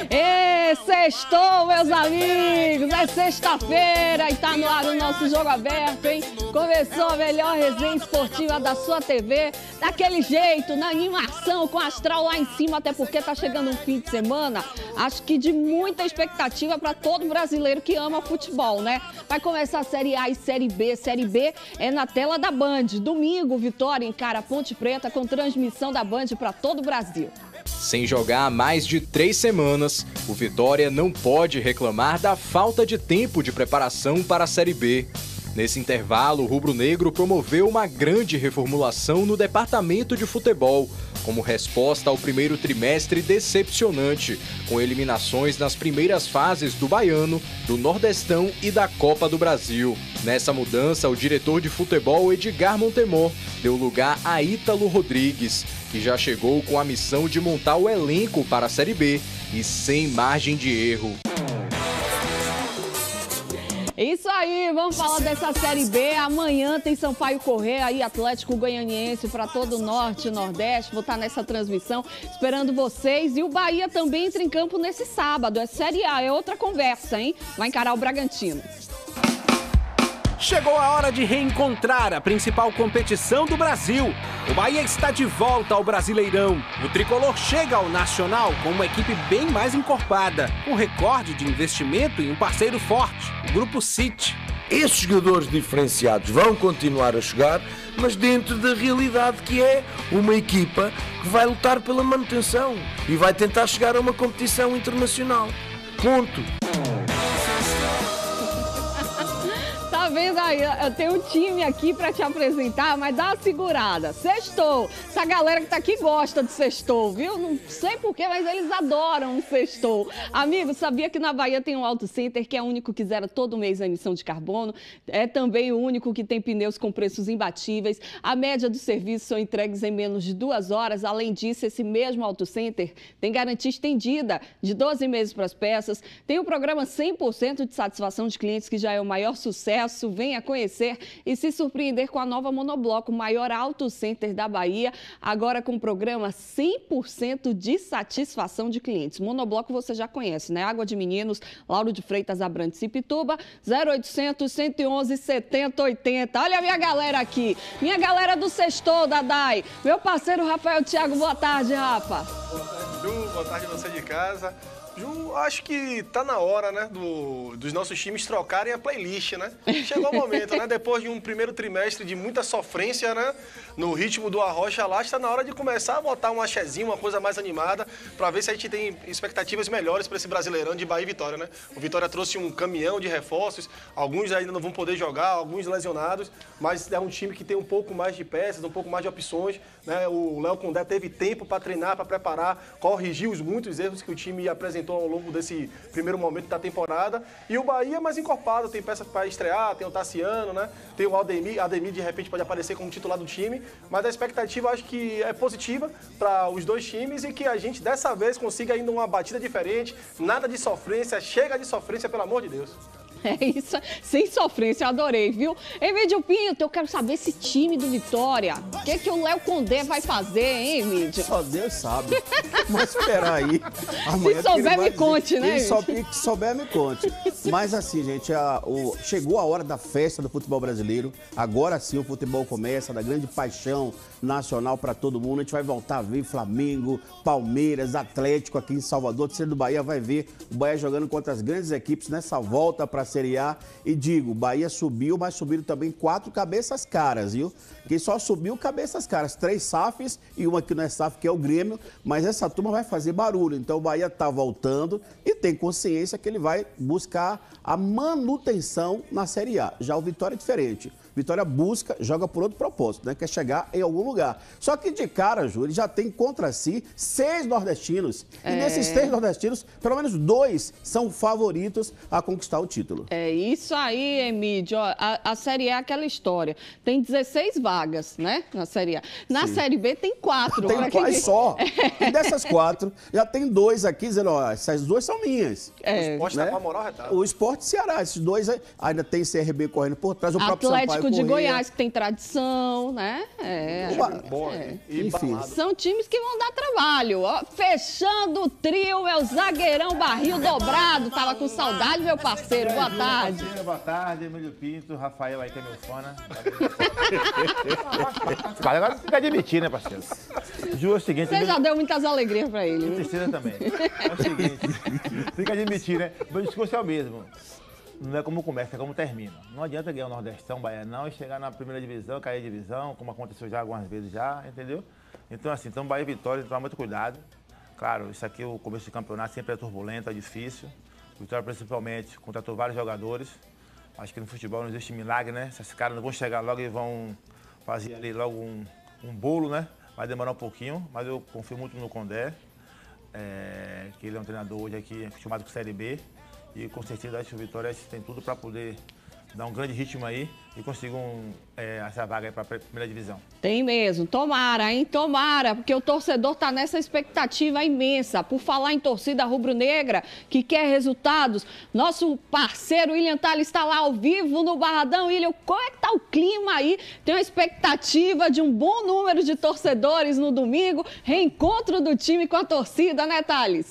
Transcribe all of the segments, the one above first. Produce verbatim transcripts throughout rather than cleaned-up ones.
Ê, sextou, meus amigos! É sexta-feira e tá no ar o nosso Jogo Aberto, hein? Começou a melhor resenha esportiva da sua T V, daquele jeito, na animação, com astral lá em cima, até porque tá chegando um fim de semana, acho que de muita expectativa para todo brasileiro que ama futebol, né? Vai começar a Série A e Série B. Série B é na tela da Band. Domingo, Vitória encara a Ponte Preta com transmissão da Band para todo o Brasil. Sem jogar há mais de três semanas, o Vitória não pode reclamar da falta de tempo de preparação para a Série B. Nesse intervalo, o rubro-negro promoveu uma grande reformulação no departamento de futebol, como resposta ao primeiro trimestre decepcionante, com eliminações nas primeiras fases do Baiano, do Nordestão e da Copa do Brasil. Nessa mudança, o diretor de futebol Edgar Montemor deu lugar a Ítalo Rodrigues, que já chegou com a missão de montar o elenco para a Série B e sem margem de erro. Isso aí, vamos falar dessa Série B. Amanhã tem Sampaio Corrêa e Atlético Goianiense para todo o Norte e Nordeste. Vou estar nessa transmissão esperando vocês. E o Bahia também entra em campo nesse sábado. É Série A, é outra conversa, hein? Vai encarar o Bragantino. Chegou a hora de reencontrar a principal competição do Brasil. O Bahia está de volta ao Brasileirão. O tricolor chega ao Nacional com uma equipe bem mais encorpada, um recorde de investimento e um parceiro forte, o Grupo City. Esses jogadores diferenciados vão continuar a chegar, mas dentro da realidade que é uma equipa que vai lutar pela manutenção e vai tentar chegar a uma competição internacional. Ponto. Tá vendo aí? Eu tenho um time aqui pra te apresentar, mas dá uma segurada. Sextou. Essa galera que tá aqui gosta de sextou, viu? Não sei porquê, mas eles adoram um sextou. Amigo, sabia que na Bahia tem um Auto Center que é o único que zera todo mês a emissão de carbono? É também o único que tem pneus com preços imbatíveis. A média dos serviços são entregues em menos de duas horas. Além disso, esse mesmo Auto Center tem garantia estendida de doze meses para as peças. Tem o programa cem por cento de satisfação de clientes, que já é o maior sucesso. Venha conhecer e se surpreender com a nova Monobloco, o maior Auto Center da Bahia, agora com o programa cem por cento de satisfação de clientes. Monobloco você já conhece, né? Água de Meninos, Lauro de Freitas, Abrantes e Pituba, zero oitocentos, cento e onze, setenta, oitenta. Olha a minha galera aqui, minha galera do Sextou, Dadai, meu parceiro Rafael Thiago, boa tarde, Rafa. Boa tarde, Ju, boa tarde você de casa. Ju, acho que tá na hora, né, do, dos nossos times trocarem a playlist, né? Chegou o momento, né? Depois de um primeiro trimestre de muita sofrência, né? No ritmo do Arrocha lá, está na hora de começar a botar um axezinho, uma coisa mais animada, para ver se a gente tem expectativas melhores para esse Brasileirão de Bahia e Vitória, né? O Vitória trouxe um caminhão de reforços, alguns ainda não vão poder jogar, alguns lesionados, mas é um time que tem um pouco mais de peças, um pouco mais de opções, né? O Léo Condé teve tempo para treinar, para preparar, corrigiu os muitos erros que o time apresentou ao longo desse primeiro momento da temporada. E o Bahia é mais encorpado, tem peças para estrear, tem o Tassiano, né? Tem o Ademir, Ademir de repente pode aparecer como titular do time, mas a expectativa acho que é positiva para os dois times e que a gente dessa vez consiga ainda uma batida diferente, nada de sofrência, chega de sofrência, pelo amor de Deus. É isso, sem sofrência, eu adorei, viu? Emílio Pinto, eu quero saber esse time do Vitória. O que, que o Léo Condé vai fazer, hein, Emílio? Só Deus sabe. Mas esperar aí. Amanhã se souber, me conte, dizer, né? Só, se souber, me conte. Mas assim, gente, a, o, chegou a hora da festa do futebol brasileiro. Agora sim o futebol começa, da grande paixão nacional para todo mundo. A gente vai voltar a ver Flamengo, Palmeiras, Atlético aqui em Salvador. O torcedor do Bahia vai ver o Bahia jogando contra as grandes equipes nessa volta para a Série A. E digo, Bahia subiu, mas subiram também quatro cabeças caras, viu? Quem só subiu cabeças caras, três S A Fs e uma que não é S A F, que é o Grêmio, mas essa turma vai fazer barulho. Então o Bahia tá voltando e tem consciência que ele vai buscar a manutenção na Série A. Já o Vitória é diferente. Vitória busca, joga por outro propósito, né? Quer chegar em algum lugar. Só que de cara, Ju, ele já tem contra si seis nordestinos. É. E desses seis nordestinos, pelo menos dois são favoritos a conquistar o título. É isso aí, Emílio. A, a Série A é aquela história. Tem dezesseis vagas, né? Na Série A. Na Sim. Série B tem quatro. Tem quase quem... só. É. E dessas quatro, já tem dois aqui dizendo, ó, essas duas são linhas. É. O Sport né? tá com a moral retada. O Sport e Ceará, esses dois aí, ainda tem C R B correndo por trás, o próprio Atlético Sampaio de Corrêa. Goiás, que tem tradição, né? É. Boa, é. e Enfim. balado. São times que vão dar trabalho. Ó, fechando o trio, é o zagueirão barril dobrado. Tava com saudade, meu parceiro. Boa tarde. Boa tarde, Emílio Pinto, Rafael aí que é meu fã, né? Agora você fica admitir, né, parceiro? Ju, é o seguinte... Você já deu muitas alegrias pra ele. E Viu? terceira também. É o seguinte, tem que admitir, né? O meu discurso é o mesmo. Não é como começa, é como termina. Não adianta ganhar o Nordestão, Baianão e chegar na primeira divisão, cair de divisão, como aconteceu já algumas vezes já, entendeu? Então, assim, então Bahia e Vitória, tomar muito cuidado. Claro, isso aqui, o começo de campeonato sempre é turbulento, é difícil. O Vitória, principalmente, contratou vários jogadores. Acho que no futebol não existe milagre, né? Esses caras não vão chegar logo e vão fazer ali logo um, um bolo, né? Vai demorar um pouquinho, mas eu confio muito no Condé, é, que ele é um treinador hoje aqui acostumado com Série B. E com certeza acho que o Vitória tem tudo para poder dar um grande ritmo aí e conseguir um, é, essa vaga aí para a primeira divisão. Tem mesmo. Tomara, hein? Tomara, porque o torcedor tá nessa expectativa imensa. Por falar em torcida rubro-negra, que quer resultados, nosso parceiro William Tales está lá ao vivo no Barradão. William, como é que tá o clima aí? Tem uma expectativa de um bom número de torcedores no domingo, reencontro do time com a torcida, né, Tales?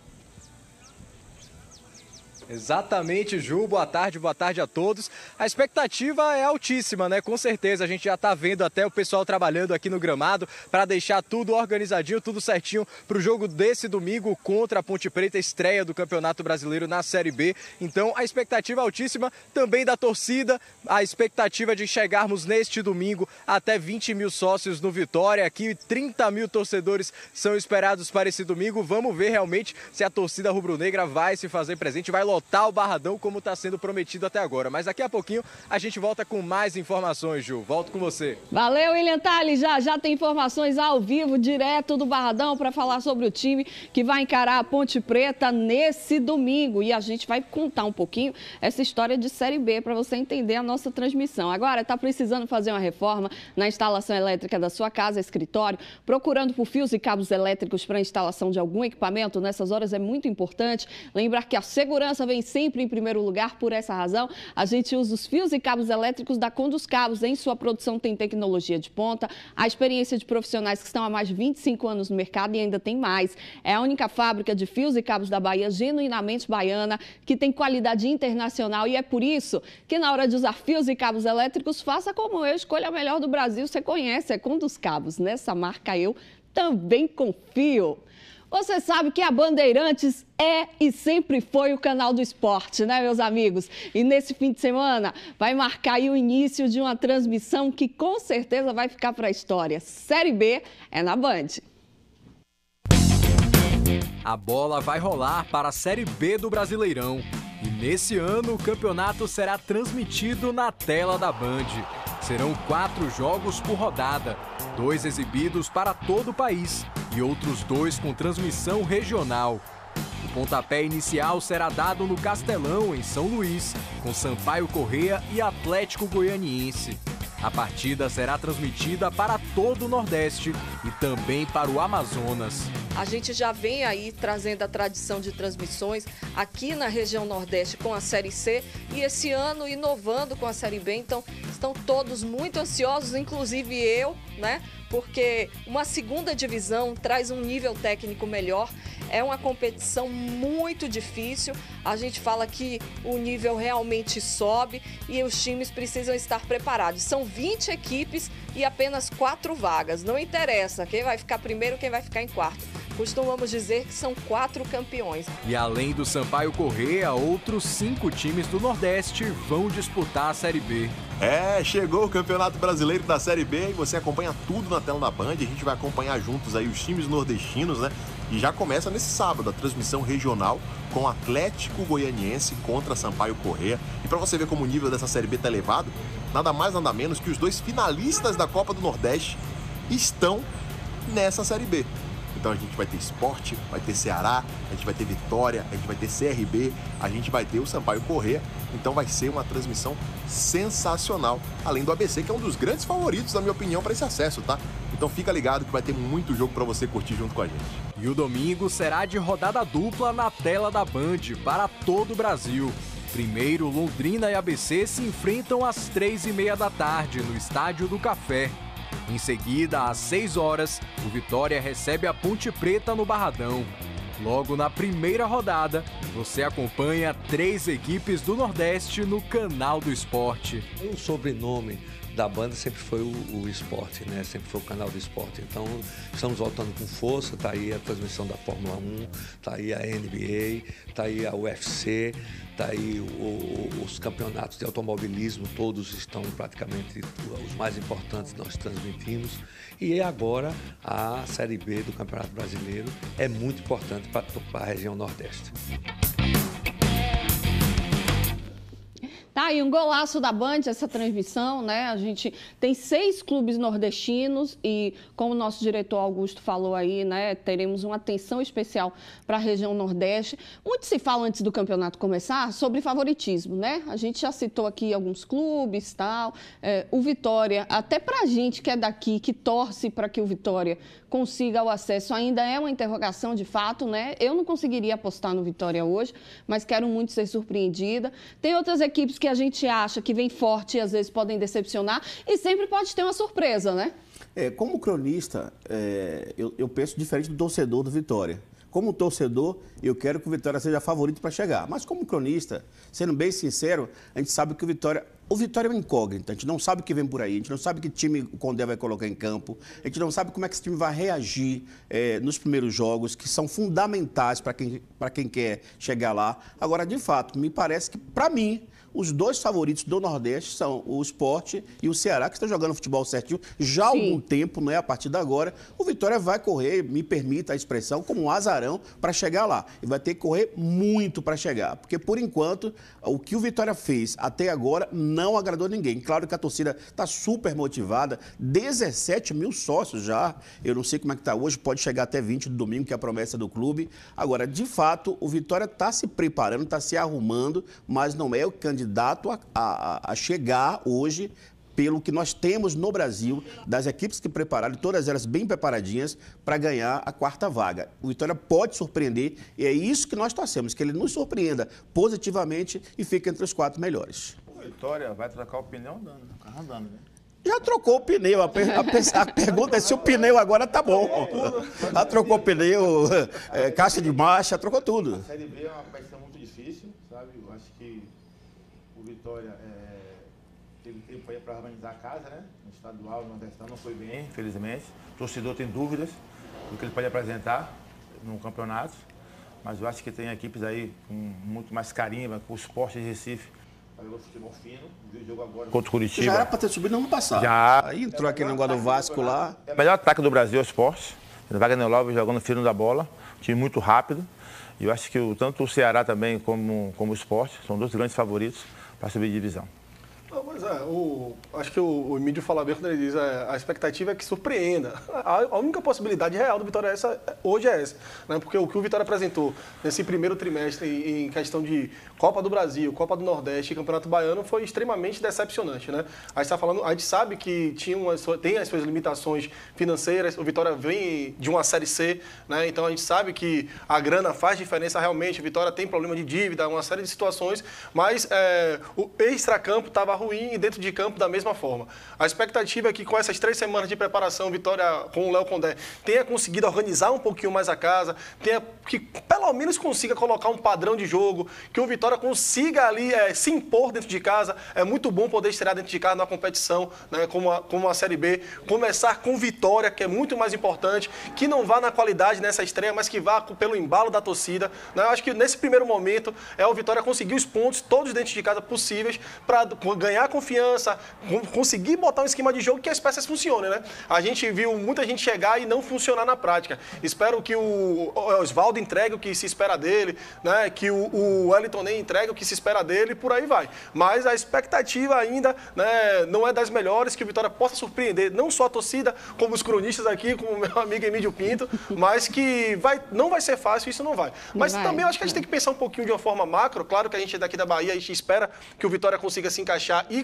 Exatamente, Ju. Boa tarde, boa tarde a todos. A expectativa é altíssima, né? Com certeza, a gente já tá vendo até o pessoal trabalhando aqui no gramado para deixar tudo organizadinho, tudo certinho para o jogo desse domingo contra a Ponte Preta, estreia do Campeonato Brasileiro na Série B. Então, a expectativa é altíssima também da torcida, a expectativa de chegarmos neste domingo até vinte mil sócios no Vitória. Aqui, trinta mil torcedores são esperados para esse domingo. Vamos ver realmente se a torcida rubro-negra vai se fazer presente, vai lotar o Barradão como está sendo prometido até agora. Mas daqui a pouquinho a gente volta com mais informações, Ju. Volto com você. Valeu, William Tales. Já, já tem informações ao vivo, direto do Barradão, para falar sobre o time que vai encarar a Ponte Preta nesse domingo. E a gente vai contar um pouquinho essa história de Série B para você entender a nossa transmissão. Agora, está precisando fazer uma reforma na instalação elétrica da sua casa, escritório, procurando por fios e cabos elétricos para a instalação de algum equipamento? Nessas horas é muito importante lembrar que a segurança vem sempre em primeiro lugar. Por essa razão, a gente usa os fios e cabos elétricos da Conduz Cabos. Em sua produção tem tecnologia de ponta, a experiência de profissionais que estão há mais de vinte e cinco anos no mercado e ainda tem mais. É a única fábrica de fios e cabos da Bahia genuinamente baiana, que tem qualidade internacional, e é por isso que na hora de usar fios e cabos elétricos, faça como eu, escolha a melhor do Brasil. Você conhece, é Conduz Cabos. Nessa marca eu também confio. Você sabe que a Bandeirantes é e sempre foi o canal do esporte, né, meus amigos? E nesse fim de semana vai marcar aí o início de uma transmissão que com certeza vai ficar para a história. Série B é na Band. A bola vai rolar para a Série B do Brasileirão. E nesse ano o campeonato será transmitido na tela da Band. Serão quatro jogos por rodada, dois exibidos para todo o país e outros dois com transmissão regional. O pontapé inicial será dado no Castelão, em São Luís, com Sampaio Corrêa e Atlético Goianiense. A partida será transmitida para todo o Nordeste e também para o Amazonas. A gente já vem aí trazendo a tradição de transmissões aqui na região Nordeste com a Série C e esse ano inovando com a Série B. Então, estão todos muito ansiosos, inclusive eu, né? Porque uma segunda divisão traz um nível técnico melhor. É uma competição muito difícil. A gente fala que o nível realmente sobe e os times precisam estar preparados. São vinte equipes e apenas quatro vagas. Não interessa quem vai ficar primeiro, quem vai ficar em quarto. Costumamos dizer que são quatro campeões. E além do Sampaio Corrêa, outros cinco times do Nordeste vão disputar a Série B. É, chegou o Campeonato Brasileiro da Série B e você acompanha tudo na tela da Band. A gente vai acompanhar juntos aí os times nordestinos, né? E já começa nesse sábado a transmissão regional com Atlético Goianiense contra Sampaio Corrêa. E para você ver como o nível dessa Série B tá elevado, nada mais nada menos que os dois finalistas da Copa do Nordeste estão nessa Série B. Então a gente vai ter Sport, vai ter Ceará, a gente vai ter Vitória, a gente vai ter C R B, a gente vai ter o Sampaio Corrêa. Então vai ser uma transmissão sensacional, além do A B C, que é um dos grandes favoritos, na minha opinião, para esse acesso, tá? Então fica ligado que vai ter muito jogo para você curtir junto com a gente. E o domingo será de rodada dupla na tela da Band para todo o Brasil. Primeiro, Londrina e A B C se enfrentam às três e meia da tarde no Estádio do Café. Em seguida, às seis horas, o Vitória recebe a Ponte Preta no Barradão. Logo na primeira rodada, você acompanha três equipes do Nordeste no Canal do Esporte. O sobrenome da banda sempre foi o, o esporte, né? Sempre foi o Canal do Esporte. Então, estamos voltando com força, tá aí a transmissão da Fórmula um, tá aí a N B A, tá aí a U F C, tá aí o, o, os campeonatos de automobilismo, todos estão praticamente os mais importantes nós transmitimos. E agora a Série B do Campeonato Brasileiro é muito importante para a região Nordeste. Tá aí um golaço da Band, essa transmissão, né? A gente tem seis clubes nordestinos e, como o nosso diretor Augusto falou aí, né? Teremos uma atenção especial para a região Nordeste. Muito se fala antes do campeonato começar sobre favoritismo, né? A gente já citou aqui alguns clubes e tal. É, o Vitória, até para a gente que é daqui, que torce para que o Vitória consiga o acesso, ainda é uma interrogação de fato, né? Eu não conseguiria apostar no Vitória hoje, mas quero muito ser surpreendida. Tem outras equipes que a gente acha que vem forte e às vezes podem decepcionar e sempre pode ter uma surpresa, né? É, como cronista, é, eu, eu penso diferente do torcedor do Vitória. Como torcedor, eu quero que o Vitória seja favorito para chegar. Mas como cronista, sendo bem sincero, a gente sabe que o Vitória... O Vitória é uma incógnita, a gente não sabe o que vem por aí, a gente não sabe que time o Condé vai colocar em campo, a gente não sabe como é que esse time vai reagir é, nos primeiros jogos, que são fundamentais para quem, para quem quer chegar lá. Agora, de fato, me parece que, para mim, os dois favoritos do Nordeste são o Sport e o Ceará, que estão jogando futebol certinho já há Sim. algum tempo, não é a partir de agora. O Vitória vai correr, me permita a expressão, como um azarão para chegar lá. E vai ter que correr muito para chegar, porque, por enquanto, o que o Vitória fez até agora não agradou ninguém. Claro que a torcida está super motivada, dezessete mil sócios já, eu não sei como é que está hoje, pode chegar até vinte no domingo, que é a promessa do clube. Agora, de fato, o Vitória está se preparando, está se arrumando, mas não é o candidato candidato a, a, a chegar hoje, pelo que nós temos no Brasil, das equipes que prepararam, todas elas bem preparadinhas, para ganhar a quarta vaga. O Vitória pode surpreender e é isso que nós torcemos, que ele nos surpreenda positivamente e fique entre os quatro melhores. O Vitória vai trocar o pneu andando, o carro andando, né? Já trocou o pneu. A, per, a, a pergunta é se o pneu agora tá bom. Já trocou o pneu, é, caixa de marcha, trocou tudo. A Série B é uma competição muito difícil, sabe? Eu acho que o Vitória é, teve tempo aí para organizar a casa, né? No estadual, no Nordestão não foi bem, infelizmente. O torcedor tem dúvidas do que ele pode apresentar no campeonato, mas eu acho que tem equipes aí com muito mais carimba, com o Sport de Recife. Jogou futebol fino, viu o jogo agora contra o Curitiba. Já era para ter subido no ano passado. Já. Aí entrou aquele negócio do Vasco lá. É o melhor ataque do Brasil é o Sport. O Wagner Love jogando fino da bola, um time muito rápido. E eu acho que o, tanto o Ceará também como, como o Sport são dois grandes favoritos para subir de divisão. Não, mas é, o, acho que o, o Emílio fala bem quando ele diz é, a expectativa é que surpreenda. A, a única possibilidade real do Vitória é essa, hoje é essa. Né? Porque o que o Vitória apresentou nesse primeiro trimestre em, em questão de Copa do Brasil, Copa do Nordeste e Campeonato Baiano foi extremamente decepcionante. Né? A gente tá falando, a gente sabe que tinha uma, tem as suas limitações financeiras, o Vitória vem de uma Série C, né? Então a gente sabe que a grana faz diferença realmente, o Vitória tem problema de dívida, uma série de situações, mas é, o extracampo estava ruim e dentro de campo da mesma forma. A expectativa é que com essas três semanas de preparação, Vitória com o Léo Condé tenha conseguido organizar um pouquinho mais a casa, tenha, que pelo menos consiga colocar um padrão de jogo, que o Vitória consiga ali é, se impor dentro de casa. É muito bom poder estrear dentro de casa na competição, né, como, a, como a Série B, começar com vitória, que é muito mais importante, que não vá na qualidade nessa estreia, mas que vá pelo embalo da torcida. Né? Eu acho que nesse primeiro momento é o Vitória conseguir os pontos todos dentro de casa possíveis para ganhar ganhar confiança, conseguir botar um esquema de jogo que as peças funcionem, né? A gente viu muita gente chegar e não funcionar na prática. Espero que o Oswaldo entregue o que se espera dele, né? Que o, o Wellington nem entregue o que se espera dele e por aí vai. Mas a expectativa ainda, né, não é das melhores, que o Vitória possa surpreender não só a torcida, como os cronistas aqui, como o meu amigo Emílio Pinto, mas que vai, não vai ser fácil, isso não vai. Mas vai. Também eu acho que a gente tem que pensar um pouquinho de uma forma macro. Claro que a gente daqui da Bahia, a gente espera que o Vitória consiga se encaixar e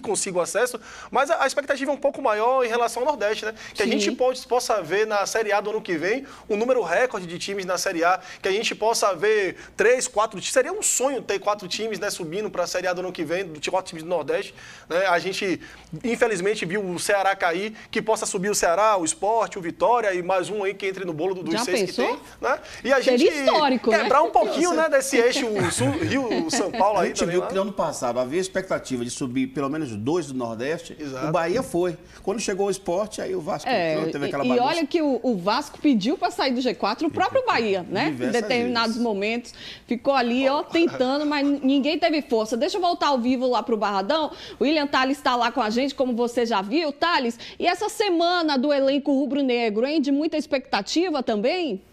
consiga o acesso, mas a, a expectativa é um pouco maior em relação ao Nordeste, né? Que Sim. a gente pode, possa ver na Série A do ano que vem um número recorde de times na Série A, que a gente possa ver três, quatro times. Seria um sonho ter quatro times, né, subindo para a Série A do ano que vem, quatro times do Nordeste. Né? A gente, infelizmente, viu o Ceará cair, que possa subir o Ceará, o Sport, o Vitória e mais um aí que entre no bolo dos Já seis pensou? que tem. Né? E a gente histórico, quebrar né? um pouquinho né, desse eixo Rio-São Paulo aí. A gente viu que no ano passado havia expectativa de subir pelo menos dois do Nordeste. Exato. O Bahia foi. Quando chegou o Sport, aí o Vasco é, entrou, teve aquela e bagunça. E olha que o, o Vasco pediu para sair do G quatro, o próprio Bahia, né? Em determinados vezes. momentos. Ficou ali, ó, tentando, mas ninguém teve força. Deixa eu voltar ao vivo lá pro Barradão. O William Tales está lá com a gente, como você já viu, Tales. E essa semana do elenco rubro-negro, hein? De muita expectativa também?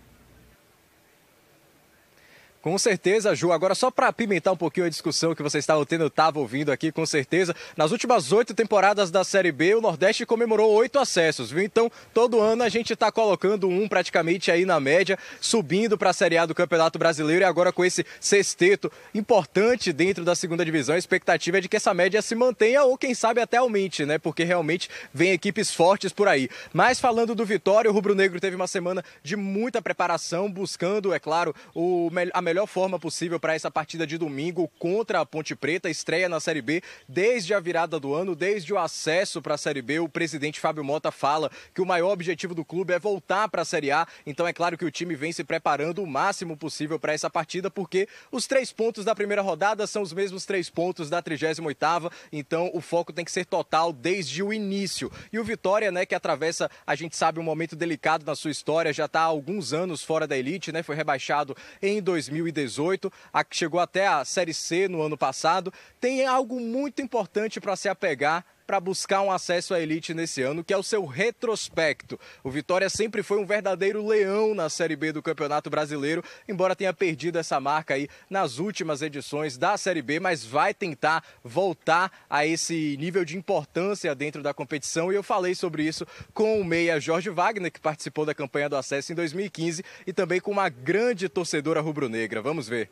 Com certeza, Ju. Agora, só para apimentar um pouquinho a discussão que vocês estavam tendo, eu estava ouvindo aqui, com certeza. Nas últimas oito temporadas da Série B, o Nordeste comemorou oito acessos, viu? Então, todo ano a gente está colocando um praticamente aí na média, subindo para a Série A do Campeonato Brasileiro. E agora com esse sexteto importante dentro da segunda divisão, a expectativa é de que essa média se mantenha ou, quem sabe, até aumente, né? Porque realmente vem equipes fortes por aí. Mas falando do Vitória, o Rubro Negro teve uma semana de muita preparação, buscando, é claro, o, a melhor melhor forma possível para essa partida de domingo contra a Ponte Preta, estreia na Série B desde a virada do ano, desde o acesso para a Série B. O presidente Fábio Mota fala que o maior objetivo do clube é voltar para a Série A, então é claro que o time vem se preparando o máximo possível para essa partida, porque os três pontos da primeira rodada são os mesmos três pontos da trigésima oitava, então o foco tem que ser total desde o início. E o Vitória, né, que atravessa, a gente sabe, um momento delicado na sua história, já está há alguns anos fora da elite, né, foi rebaixado em dois mil e dezoito, chegou até a Série C no ano passado, tem algo muito importante para se apegar para buscar um acesso à elite nesse ano, que é o seu retrospecto. O Vitória sempre foi um verdadeiro leão na Série B do Campeonato Brasileiro, embora tenha perdido essa marca aí nas últimas edições da Série B, mas vai tentar voltar a esse nível de importância dentro da competição, e eu falei sobre isso com o meia Jorge Wagner, que participou da campanha do acesso em dois mil e quinze, e também com uma grande torcedora rubro-negra. Vamos ver.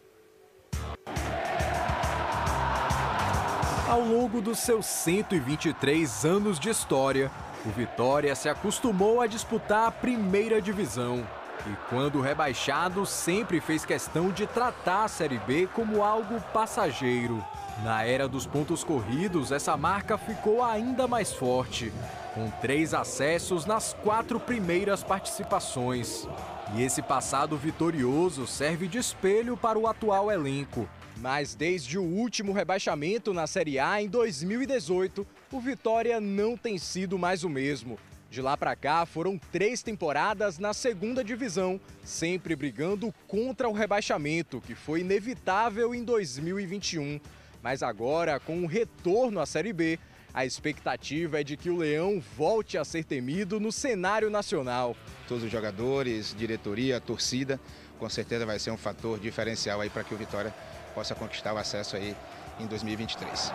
Ao longo dos seus cento e vinte e três anos de história, o Vitória se acostumou a disputar a primeira divisão. E quando rebaixado, sempre fez questão de tratar a Série B como algo passageiro. Na era dos pontos corridos, essa marca ficou ainda mais forte, com três acessos nas quatro primeiras participações. E esse passado vitorioso serve de espelho para o atual elenco. Mas desde o último rebaixamento na Série A em dois mil e dezoito, o Vitória não tem sido mais o mesmo. De lá para cá foram três temporadas na segunda divisão, sempre brigando contra o rebaixamento, que foi inevitável em dois mil e vinte e um. Mas agora, com o retorno à Série B, a expectativa é de que o Leão volte a ser temido no cenário nacional. Todos os jogadores, diretoria, torcida, com certeza vai ser um fator diferencial aí para que o Vitória possa conquistar o acesso aí em dois mil e vinte e três.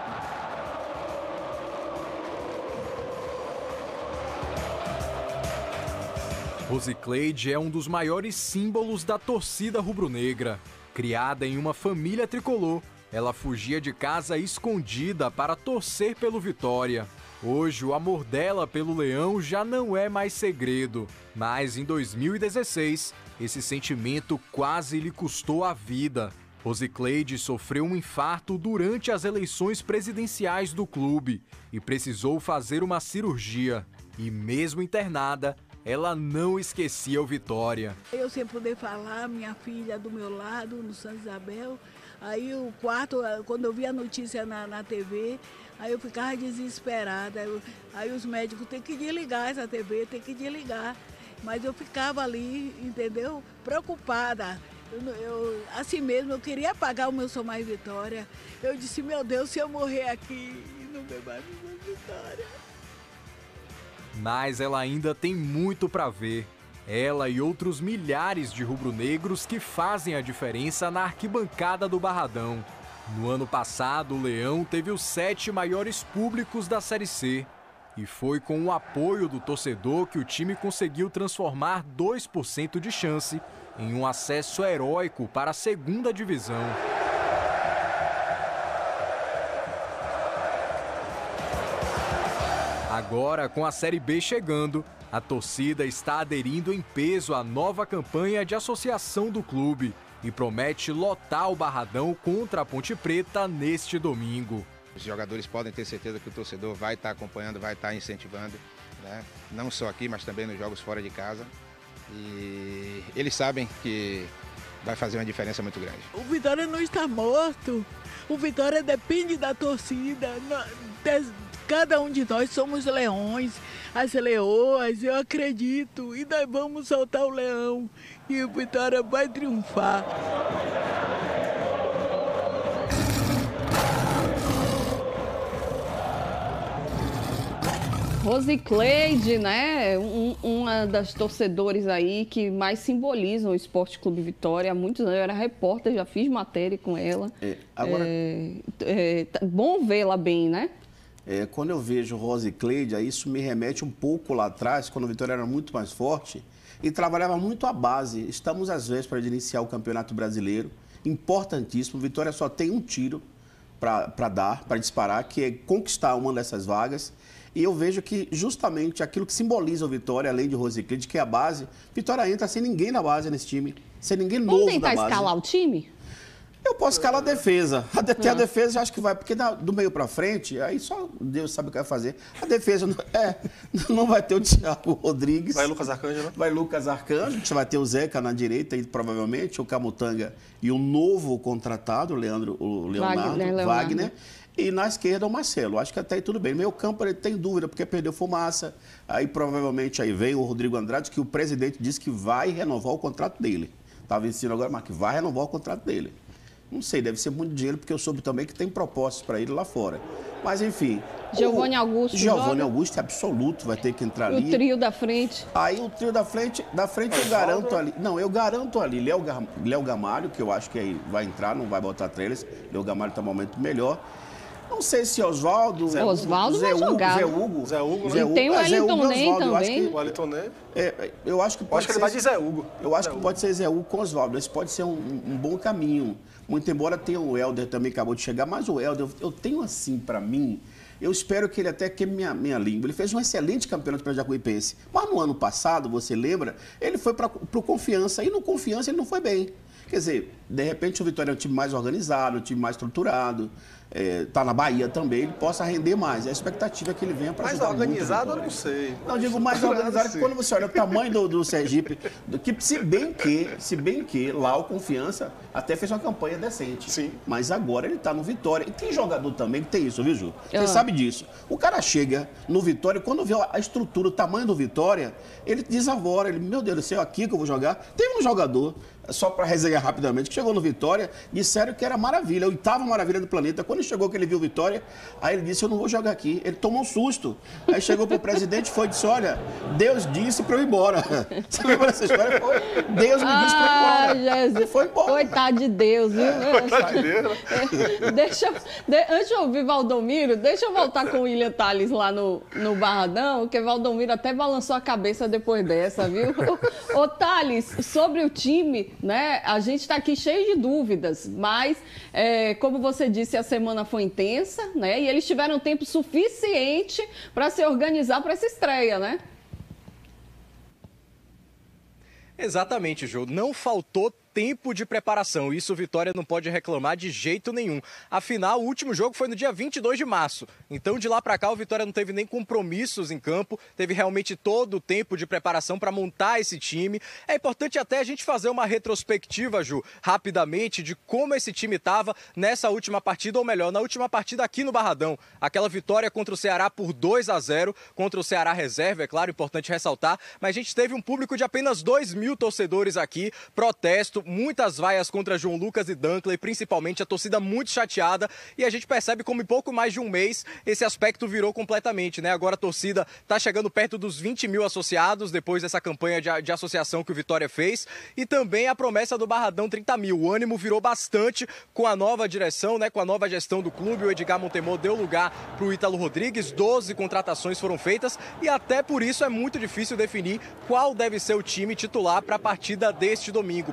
Rosicleide é um dos maiores símbolos da torcida rubro-negra. Criada em uma família tricolor, ela fugia de casa escondida para torcer pelo Vitória. Hoje, o amor dela pelo Leão já não é mais segredo. Mas em dois mil e dezesseis, esse sentimento quase lhe custou a vida. Rosicleide sofreu um infarto durante as eleições presidenciais do clube e precisou fazer uma cirurgia. E mesmo internada, ela não esquecia o Vitória. Eu sem poder falar, minha filha do meu lado, no Santa Isabel. Aí o quarto, quando eu vi a notícia na, na T V, aí eu ficava desesperada. Eu, aí os médicos têm que desligar essa T V, tem que desligar. Mas eu ficava ali, entendeu? Preocupada. Eu, eu, assim mesmo, eu queria apagar o meu Sou Mais Vitória. Eu disse, meu Deus, se eu morrer aqui, não ver mais minha Vitória. Mas ela ainda tem muito para ver. Ela e outros milhares de rubro-negros que fazem a diferença na arquibancada do Barradão. No ano passado, o Leão teve os sete maiores públicos da Série C. E foi com o apoio do torcedor que o time conseguiu transformar dois por cento de chance em um acesso heróico para a segunda divisão. Agora, com a Série B chegando, a torcida está aderindo em peso à nova campanha de associação do clube e promete lotar o Barradão contra a Ponte Preta neste domingo. Os jogadores podem ter certeza que o torcedor vai estar acompanhando, vai estar incentivando, né? Não só aqui, mas também nos jogos fora de casa. E eles sabem que vai fazer uma diferença muito grande. O Vitória não está morto. O Vitória depende da torcida. Cada um de nós somos leões, as leoas, eu acredito. E nós vamos soltar o leão. E o Vitória vai triunfar. Rosicleide, né? Um, uma das torcedores aí que mais simbolizam o Esporte Clube Vitória. Há muitos anos eu era repórter, já fiz matéria com ela. É, agora... é, é, bom vê-la bem, né? É, quando eu vejo Rosicleide, isso me remete um pouco lá atrás, quando o Vitória era muito mais forte e trabalhava muito a base. Estamos às vésperas de iniciar o Campeonato Brasileiro, importantíssimo. O Vitória só tem um tiro para dar, para disparar, que é conquistar uma dessas vagas. E eu vejo que justamente aquilo que simboliza o Vitória, além de Rosicleide, que é a base, Vitória entra sem ninguém na base nesse time, sem ninguém novo Vamos na tentar base. escalar o time? Eu posso escalar a defesa. Até Ah. a defesa eu acho que vai, porque da- do meio para frente, aí só Deus sabe o que vai fazer. A defesa não, é, não vai ter o Thiago Rodrigues. Vai Lucas Arcanjo, né? Vai Lucas Arcanjo, a gente vai ter o Zeca na direita, e provavelmente o Camutanga e o novo contratado, o Leandro, o Leonardo, Wagner, Wagner. Leonardo. E na esquerda o Marcelo. Acho que até aí tudo bem. Meio campo ele tem dúvida, porque perdeu Fumaça. Aí provavelmente aí vem o Rodrigo Andrade, que o presidente disse que vai renovar o contrato dele. Está vencendo agora, mas que vai renovar o contrato dele. Não sei, deve ser muito dinheiro, porque eu soube também que tem propostas para ele lá fora. Mas, enfim... Giovani Augusto Giovani joga? Augusto é absoluto, vai ter que entrar ali. O trio da frente. Aí o trio da frente, da frente eu garanto ali... Não, eu garanto ali Léo, Gar- Léo Gamalho, que eu acho que aí vai entrar, não vai botar trailers. Léo Gamalho está no momento melhor. Não sei se Oswaldo... Zé Oswaldo vai Hugo, jogar. Zé Hugo. Zé Hugo, né? Zé E Hugo, tem o é, Zé Hugo Wellington e Ney Oswaldo, eu acho também. que- O Wellington Ney. é, eu acho que Eu pode acho que ser... ele vai de Zé Hugo. Eu acho Zé que Hugo. pode ser Zé Hugo com Oswaldo. Esse pode ser um, um bom caminho. Muito embora tenha o Helder também, acabou de chegar. Mas o Helder, eu, eu tenho assim, para mim, eu espero que ele até queime minha, minha língua. Ele fez um excelente campeonato para o Jacuipense. Mas no ano passado, você lembra, ele foi para o Confiança. E no Confiança ele não foi bem. Quer dizer, de repente o Vitória é um time mais organizado, um time mais estruturado. Está na Bahia também, ele possa render mais. A expectativa é que ele venha para Mais ajudar muito o organizado, eu Vitória. não sei. Não, digo mais organizado que quando você olha o tamanho do, do Sergipe, do que se bem que, se bem que lá o Confiança até fez uma campanha decente. Sim. Mas agora ele tá no Vitória. E tem jogador também que tem isso, viu, Ju? Você Ah. sabe disso. O cara chega no Vitória, quando vê a estrutura, o tamanho do Vitória, ele desavora. Ele, meu Deus do céu, aqui que eu vou jogar. Teve um jogador, só para resenhar rapidamente, que chegou no Vitória, disseram que era maravilha, a oitava maravilha do planeta. Quando chegou que ele viu o Vitória, aí ele disse, eu não vou jogar aqui. Ele tomou um susto. Aí chegou pro presidente e foi e disse, olha, Deus disse para eu ir embora. Você lembra dessa história? Foi, Deus me disse para eu ir Ah, embora. Jesus. Ele foi embora. Coitado de Deus, viu? Coitado de Deus, né? É, deixa, de, antes de eu ouvir Valdomiro, deixa eu voltar com o William Tales lá no, no Barradão, porque Valdomiro até balançou a cabeça depois dessa, viu? Ô, ô Tales, sobre o time, né? A gente está aqui cheio de dúvidas, mas, é, como você disse, a semana foi intensa, né? E eles tiveram tempo suficiente para se organizar para essa estreia, né? Exatamente, Jô. Não faltou tempo de preparação. Isso o Vitória não pode reclamar de jeito nenhum. Afinal, o último jogo foi no dia vinte e dois de março. Então, de lá para cá, o Vitória não teve nem compromissos em campo. Teve realmente todo o tempo de preparação para montar esse time. É importante até a gente fazer uma retrospectiva, Ju, rapidamente, de como esse time estava nessa última partida, ou melhor, na última partida aqui no Barradão. Aquela vitória contra o Ceará por dois a zero, contra o Ceará reserva, é claro, importante ressaltar. Mas a gente teve um público de apenas dois mil torcedores aqui, protesto, muitas vaias contra João Lucas e Dunkley, principalmente a torcida muito chateada, e a gente percebe como em pouco mais de um mês esse aspecto virou completamente, né? Agora a torcida está chegando perto dos vinte mil associados depois dessa campanha de, de associação que o Vitória fez, e também a promessa do Barradão trinta mil. O ânimo virou bastante com a nova direção, né? Com a nova gestão do clube. O Edgar Montemor deu lugar para o Ítalo Rodrigues, doze contratações foram feitas, e até por isso é muito difícil definir qual deve ser o time titular para a partida deste domingo, porque são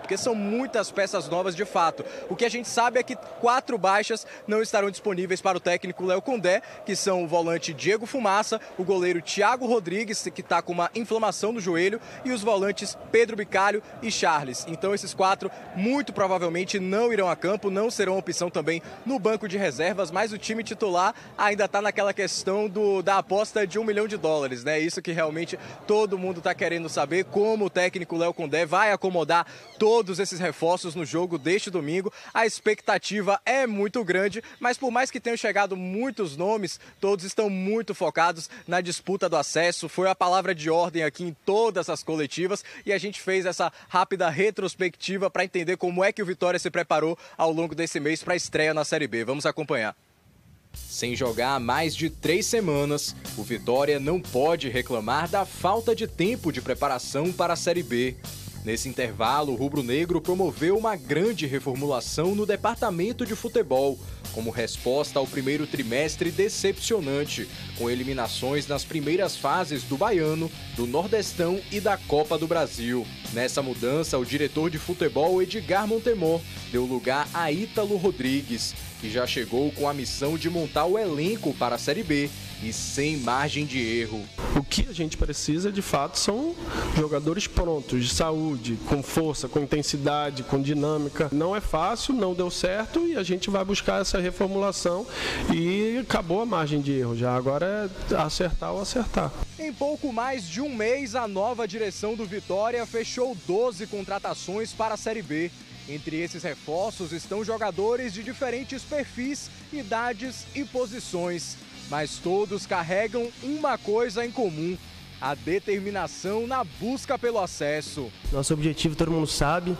muitas peças novas de fato. O que a gente sabe é que quatro baixas não estarão disponíveis para o técnico Léo Condé, que são o volante Diego Fumaça, o goleiro Thiago Rodrigues, que está com uma inflamação no joelho, e os volantes Pedro Bicalho e Charles. Então esses quatro muito provavelmente não irão a campo, não serão opção também no banco de reservas, mas o time titular ainda está naquela questão do, da aposta de um milhão de dólares, né? Isso que realmente todo mundo está querendo saber, como o técnico Léo Condé vai acomodar todos esses reforços no jogo deste domingo. A expectativa é muito grande, mas por mais que tenham chegado muitos nomes, todos estão muito focados na disputa do acesso. Foi a palavra de ordem aqui em todas as coletivas e a gente fez essa rápida retrospectiva para entender como é que o Vitória se preparou ao longo desse mês para a estreia na Série B. Vamos acompanhar. Sem jogar há mais de três semanas, o Vitória não pode reclamar da falta de tempo de preparação para a Série B. Nesse intervalo, o rubro-negro promoveu uma grande reformulação no departamento de futebol, como resposta ao primeiro trimestre decepcionante, com eliminações nas primeiras fases do Baiano, do Nordestão e da Copa do Brasil. Nessa mudança, o diretor de futebol Edgar Montemor deu lugar a Ítalo Rodrigues, que já chegou com a missão de montar o elenco para a Série B e sem margem de erro. O que a gente precisa, de fato, são jogadores prontos, de saúde, com força, com intensidade, com dinâmica. Não é fácil, não deu certo e a gente vai buscar essa reformulação e acabou a margem de erro. Já agora é acertar ou acertar. Em pouco mais de um mês, a nova direção do Vitória fechou doze contratações para a Série B. Entre esses reforços estão jogadores de diferentes perfis, idades e posições. Mas todos carregam uma coisa em comum: a determinação na busca pelo acesso. Nosso objetivo, todo mundo sabe,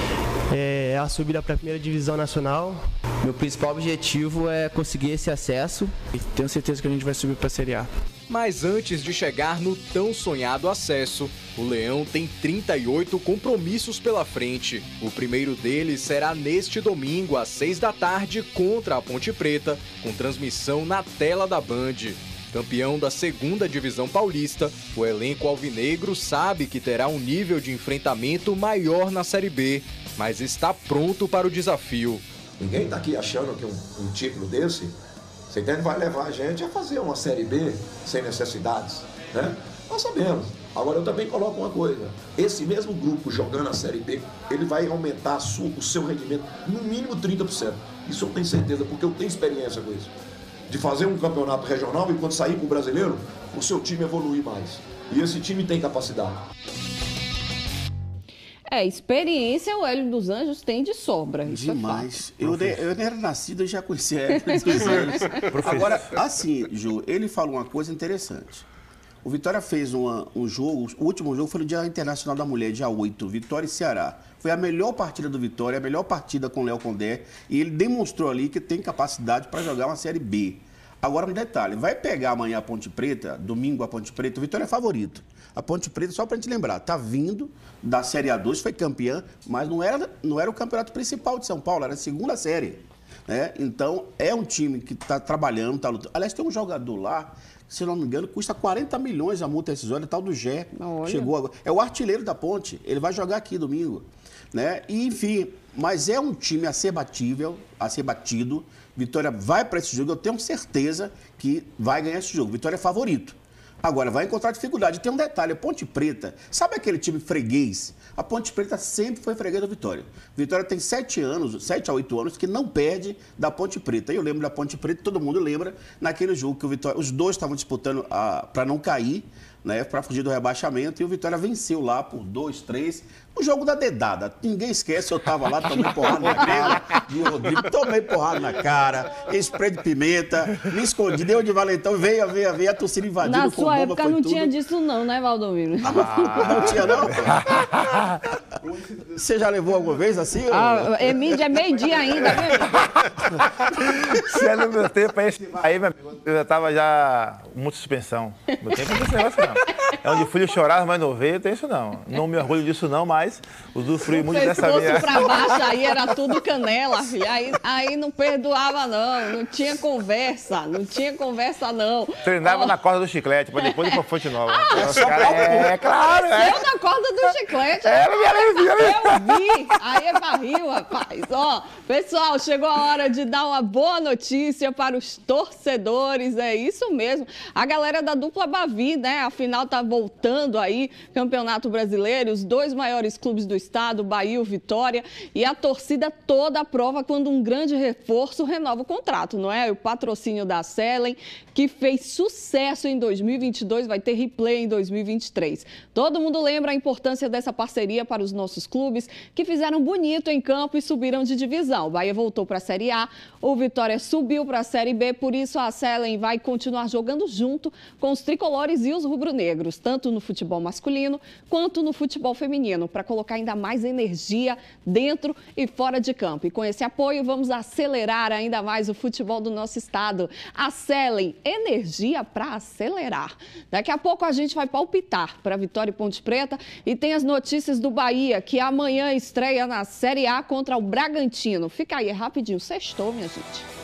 é a subida para a primeira divisão nacional. Meu principal objetivo é conseguir esse acesso e tenho certeza que a gente vai subir para a Série A. Mas antes de chegar no tão sonhado acesso, o Leão tem trinta e oito compromissos pela frente. O primeiro deles será neste domingo, às seis da tarde, contra a Ponte Preta, com transmissão na tela da Band. Campeão da segunda divisão paulista, o elenco alvinegro sabe que terá um nível de enfrentamento maior na Série B, mas está pronto para o desafio. Ninguém está aqui achando que um, um título desse, você entende, vai levar a gente a fazer uma Série B sem necessidades, né? Nós sabemos. Agora eu também coloco uma coisa: esse mesmo grupo jogando a Série B, ele vai aumentar a sua, o seu rendimento no mínimo trinta por cento. Isso eu tenho certeza, porque eu tenho experiência com isso. De fazer um campeonato regional e quando sair para o brasileiro, o seu time evoluir mais. E esse time tem capacidade. É, experiência o Hélio dos Anjos tem de sobra. Isso demais. É eu, eu nem era nascido e já conhecia Hélio dos Anjos. Agora, assim, Ju, ele falou uma coisa interessante. O Vitória fez uma, um jogo, o último jogo foi no Dia Internacional da Mulher, dia oito, Vitória e Ceará. Foi a melhor partida do Vitória, a melhor partida com o Léo Condé, e ele demonstrou ali que tem capacidade para jogar uma Série B. Agora, um detalhe, vai pegar amanhã a Ponte Preta, domingo a Ponte Preta, o Vitória é favorito. A Ponte Preta, só para a gente lembrar, tá vindo da Série A dois, foi campeã, mas não era, não era o campeonato principal de São Paulo, era a segunda série. Né? Então, é um time que está trabalhando, está lutando. Aliás, tem um jogador lá, se não me engano, custa quarenta milhões a multa rescisória, tal do Gé. Olha. Chegou agora. É o artilheiro da Ponte, ele vai jogar aqui domingo. Né? E, enfim, mas é um time a ser batível, a ser batido. Vitória vai para esse jogo, eu tenho certeza que vai ganhar esse jogo. Vitória é favorito. Agora, vai encontrar dificuldade. Tem um detalhe, a Ponte Preta, sabe aquele time freguês? A Ponte Preta sempre foi freguês da Vitória. Vitória tem sete anos, sete a oito anos, que não perde da Ponte Preta. Eu lembro da Ponte Preta, todo mundo lembra, naquele jogo que o Vitória, os dois estavam disputando para não cair, né, para fugir do rebaixamento, e o Vitória venceu lá por dois, três. O jogo da dedada. Ninguém esquece, eu tava lá, tomei porrada na cara de Rodrigo, tomei porrada na cara, spray de pimenta, me escondi, deu de valentão, veio, veio, veio, a torcida invadindo. Na sua época não tudo. tinha disso não, né, Valdomiro? Ah, não tinha não? Você já levou alguma vez assim? Ah, é mídia, é meio-dia ainda, viu? Se é no meu tempo, aí, aí meu amigo, eu já tava já muito suspensão. Meu tempo não é esse negócio, não. É onde filho chorava, mas não veio, tem isso não. Não me orgulho disso não, mas usufrui muito Se dessa fosse minha... pra baixo, aí era tudo canela, filho. Aí, aí não perdoava, não. Não tinha conversa. Não tinha conversa, não. Treinava Ó, na corda do chiclete, pra depois ir pra Fonte Nova. Ah, Os cara, é, é claro, é. Eu na corda do chiclete. Era minha alegria, Eu vi. Aí é barril, rapaz. Ó, pessoal, chegou a hora de dar uma boa notícia para os torcedores. É isso mesmo. A galera da dupla Bavi, né? Afinal, tá voltando aí, Campeonato Brasileiro, os dois maiores clubes do estado, Bahia e Vitória, e a torcida toda aprova quando um grande reforço renova o contrato, não é? O patrocínio da Selen, que fez sucesso em dois mil e vinte e dois, vai ter replay em dois mil e vinte e três. Todo mundo lembra a importância dessa parceria para os nossos clubes, que fizeram bonito em campo e subiram de divisão. O Bahia voltou para a Série A, o Vitória subiu para a Série B, por isso a Selen vai continuar jogando junto com os tricolores e os rubro-negros, tanto no futebol masculino quanto no futebol feminino, para colocar ainda mais energia dentro e fora de campo. E com esse apoio, vamos acelerar ainda mais o futebol do nosso estado. A Selen, energia para acelerar. Daqui a pouco a gente vai palpitar para Vitória e Ponte Preta e tem as notícias do Bahia, que amanhã estreia na Série A contra o Bragantino. Fica aí, é rapidinho. Sextou, minha gente.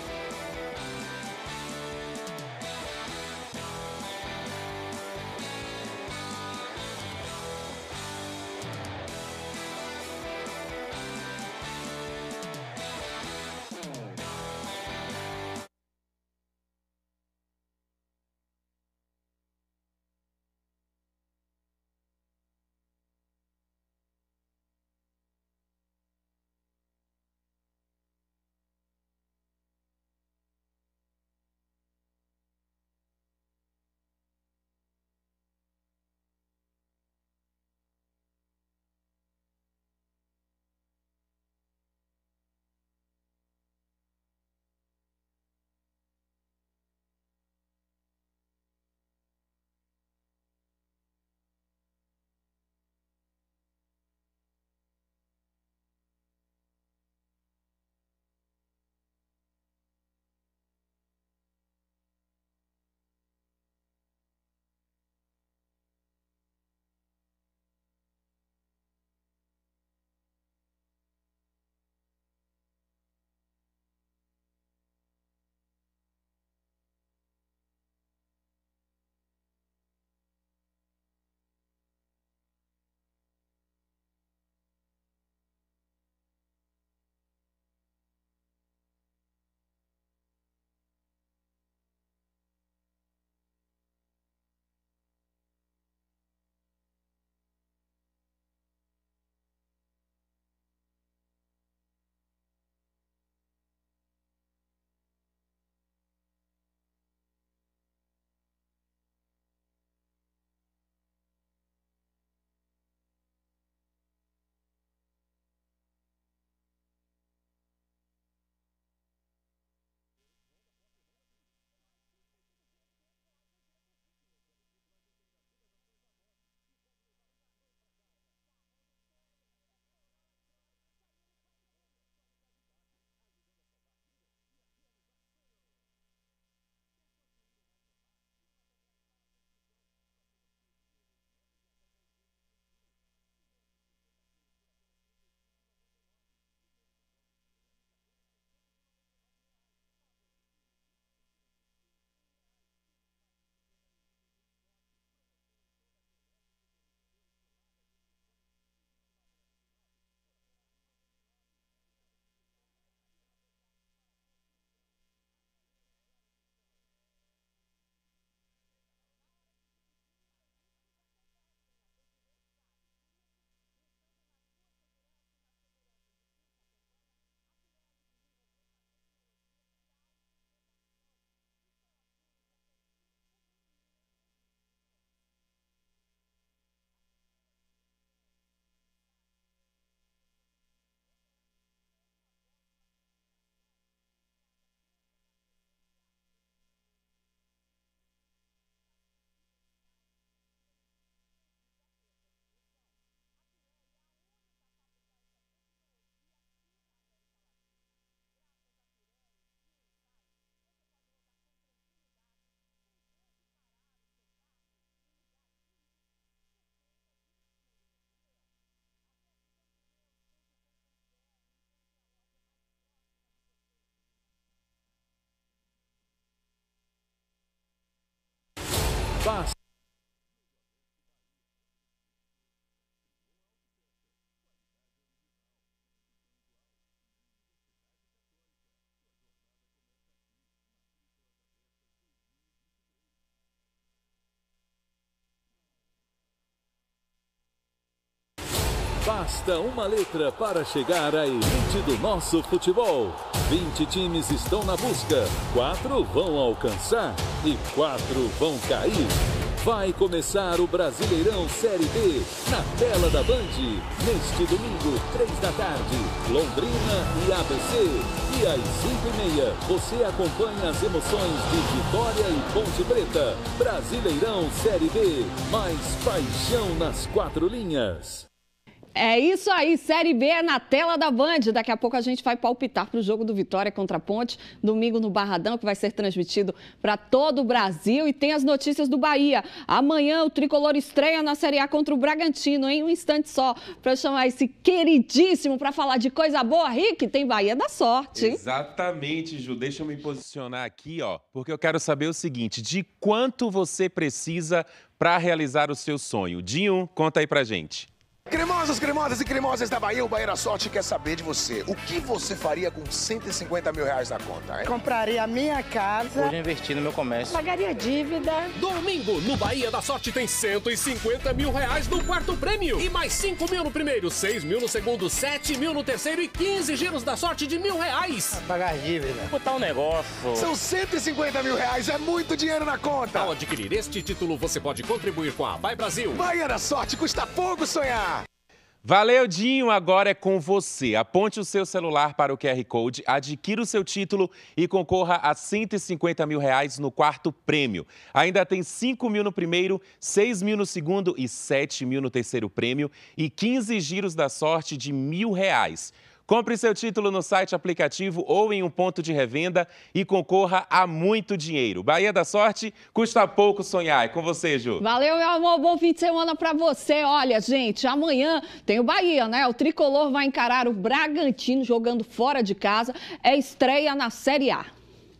Basta uma letra para chegar à elite do nosso futebol. vinte times estão na busca, quatro vão alcançar e quatro vão cair. Vai começar o Brasileirão Série B na tela da Band. Neste domingo, três da tarde, Londrina e A B C. E às cinco e meia, você acompanha as emoções de Vitória e Ponte Preta. Brasileirão Série B, mais paixão nas quatro linhas. É isso aí, Série B é na tela da Band. Daqui a pouco a gente vai palpitar para o jogo do Vitória contra a Ponte, domingo no Barradão, que vai ser transmitido para todo o Brasil. E tem as notícias do Bahia. Amanhã o Tricolor estreia na Série A contra o Bragantino, em um instante só, para chamar esse queridíssimo para falar de coisa boa. Rick, tem Bahia da sorte, hein? Exatamente, Ju. Deixa eu me posicionar aqui, ó, porque eu quero saber o seguinte, de quanto você precisa para realizar o seu sonho? Dinho, conta aí pra gente. Cremosos, cremosas e cremosas da Bahia, o Bahia da Sorte quer saber de você. O que você faria com cento e cinquenta mil reais na conta, hein? Compraria a minha casa. Vou investir no meu comércio. Pagaria dívida. Domingo, no Bahia da Sorte tem cento e cinquenta mil reais no quarto prêmio. E mais cinco mil no primeiro, seis mil no segundo, sete mil no terceiro e quinze giros da sorte de mil reais. Pagar dívida. Botar um negócio. São cento e cinquenta mil reais, é muito dinheiro na conta. Ao adquirir este título, você pode contribuir com a Vai Brasil. Bahia da Sorte, custa pouco sonhar. Valeu, Dinho! Agora é com você. Aponte o seu celular para o Q R Code, adquira o seu título e concorra a cento e cinquenta mil reais no quarto prêmio. Ainda tem cinco mil no primeiro, seis mil no segundo e sete mil no terceiro prêmio e quinze giros da sorte de mil reais. Compre seu título no site, aplicativo ou em um ponto de revenda e concorra a muito dinheiro. Bahia da Sorte, custa pouco sonhar. É com você, Ju. Valeu, meu amor. Bom fim de semana pra você. Olha, gente, amanhã tem o Bahia, né? O Tricolor vai encarar o Bragantino jogando fora de casa. É estreia na Série A.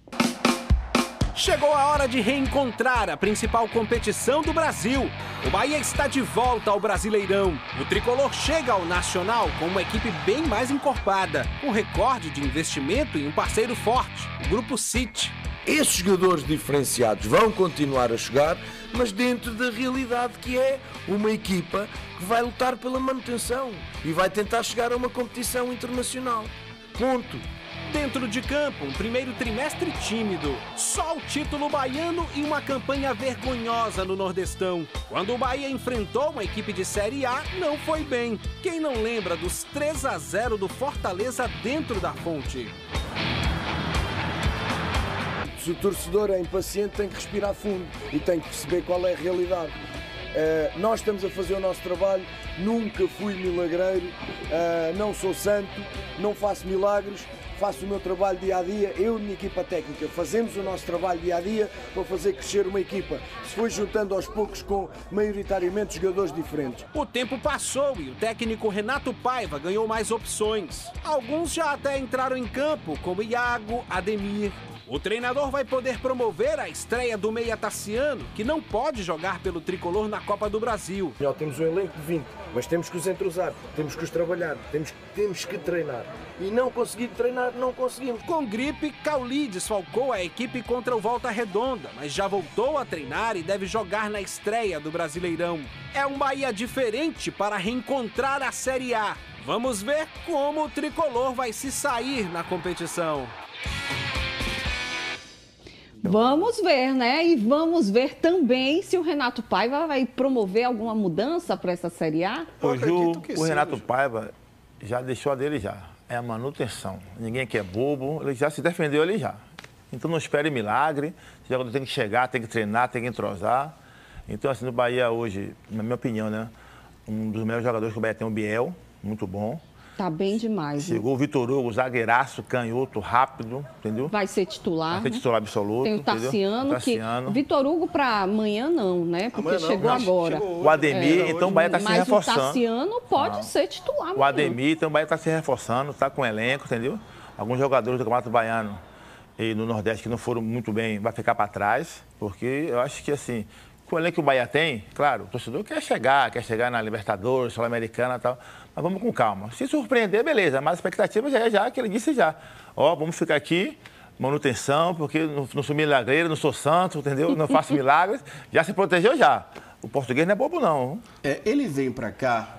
Chegou a hora de reencontrar a principal competição do Brasil. O Bahia está de volta ao Brasileirão. O Tricolor chega ao Nacional com uma equipe bem mais encorpada, com recorde de investimento e um parceiro forte, o Grupo City. Esses jogadores diferenciados vão continuar a chegar, mas dentro da realidade que é uma equipa que vai lutar pela manutenção e vai tentar chegar a uma competição internacional. Ponto. Dentro de campo, um primeiro trimestre tímido. Só o título baiano e uma campanha vergonhosa no Nordestão. Quando o Bahia enfrentou uma equipe de Série A, não foi bem. Quem não lembra dos três a zero do Fortaleza dentro da Fonte? Se o torcedor é impaciente, tem que respirar fundo e tem que perceber qual é a realidade. Uh, nós estamos a fazer o nosso trabalho, nunca fui milagreiro, uh, não sou santo, não faço milagres, faço o meu trabalho dia a dia, eu e a minha equipa técnica fazemos o nosso trabalho dia a dia para fazer crescer uma equipa. Se foi juntando aos poucos com maioritariamente jogadores diferentes. O tempo passou e o técnico Renato Paiva ganhou mais opções. Alguns já até entraram em campo, como Iago, Ademir. O treinador vai poder promover a estreia do meia Tassiano, que não pode jogar pelo Tricolor na Copa do Brasil. Temos um elenco de vinte, mas temos que os entrosar, temos que os trabalhar, temos, temos que treinar. E não conseguir treinar, não conseguimos. Com gripe, Cauli desfalcou a equipe contra o Volta Redonda, mas já voltou a treinar e deve jogar na estreia do Brasileirão. É um Bahia diferente para reencontrar a Série A. Vamos ver como o Tricolor vai se sair na competição. Vamos ver, né? E vamos ver também se o Renato Paiva vai promover alguma mudança para essa Série A. Ô, Ju, o Renato Paiva já deixou a dele já. É a manutenção. Ninguém aqui é bobo, ele já se defendeu ali já. Então não espere milagre, o jogador tem que chegar, tem que treinar, tem que entrosar. Então assim, no Bahia hoje, na minha opinião, né? Um dos melhores jogadores que o Bahia tem é o Biel, muito bom. Tá bem demais. Chegou o Vitor Hugo, zagueiraço, canhoto, rápido, entendeu? Vai ser titular. Vai ser titular absoluto. Tem o Tassiano, Tassiano. que... O Vitor Hugo para amanhã não, né? Porque não, chegou não. agora. Chegou o Ademir, é, então o Bahia está se reforçando. Mas o Tassiano pode não. ser titular amanhã. O Ademir, então o Bahia está se reforçando, está com elenco, entendeu? Alguns jogadores do Campeonato Baiano e no Nordeste que não foram muito bem, vai ficar para trás, porque eu acho que assim... Com o elenco que o Bahia tem, claro, o torcedor quer chegar, quer chegar na Libertadores, Sul-Americana e tal, mas vamos com calma. Se surpreender, beleza, mas a expectativa já é já, que ele disse já. Ó, vamos ficar aqui, manutenção, porque não, não sou milagreiro, não sou santo, entendeu? Não faço milagres, já se protegeu já. O português não é bobo, não. É, ele vem pra cá,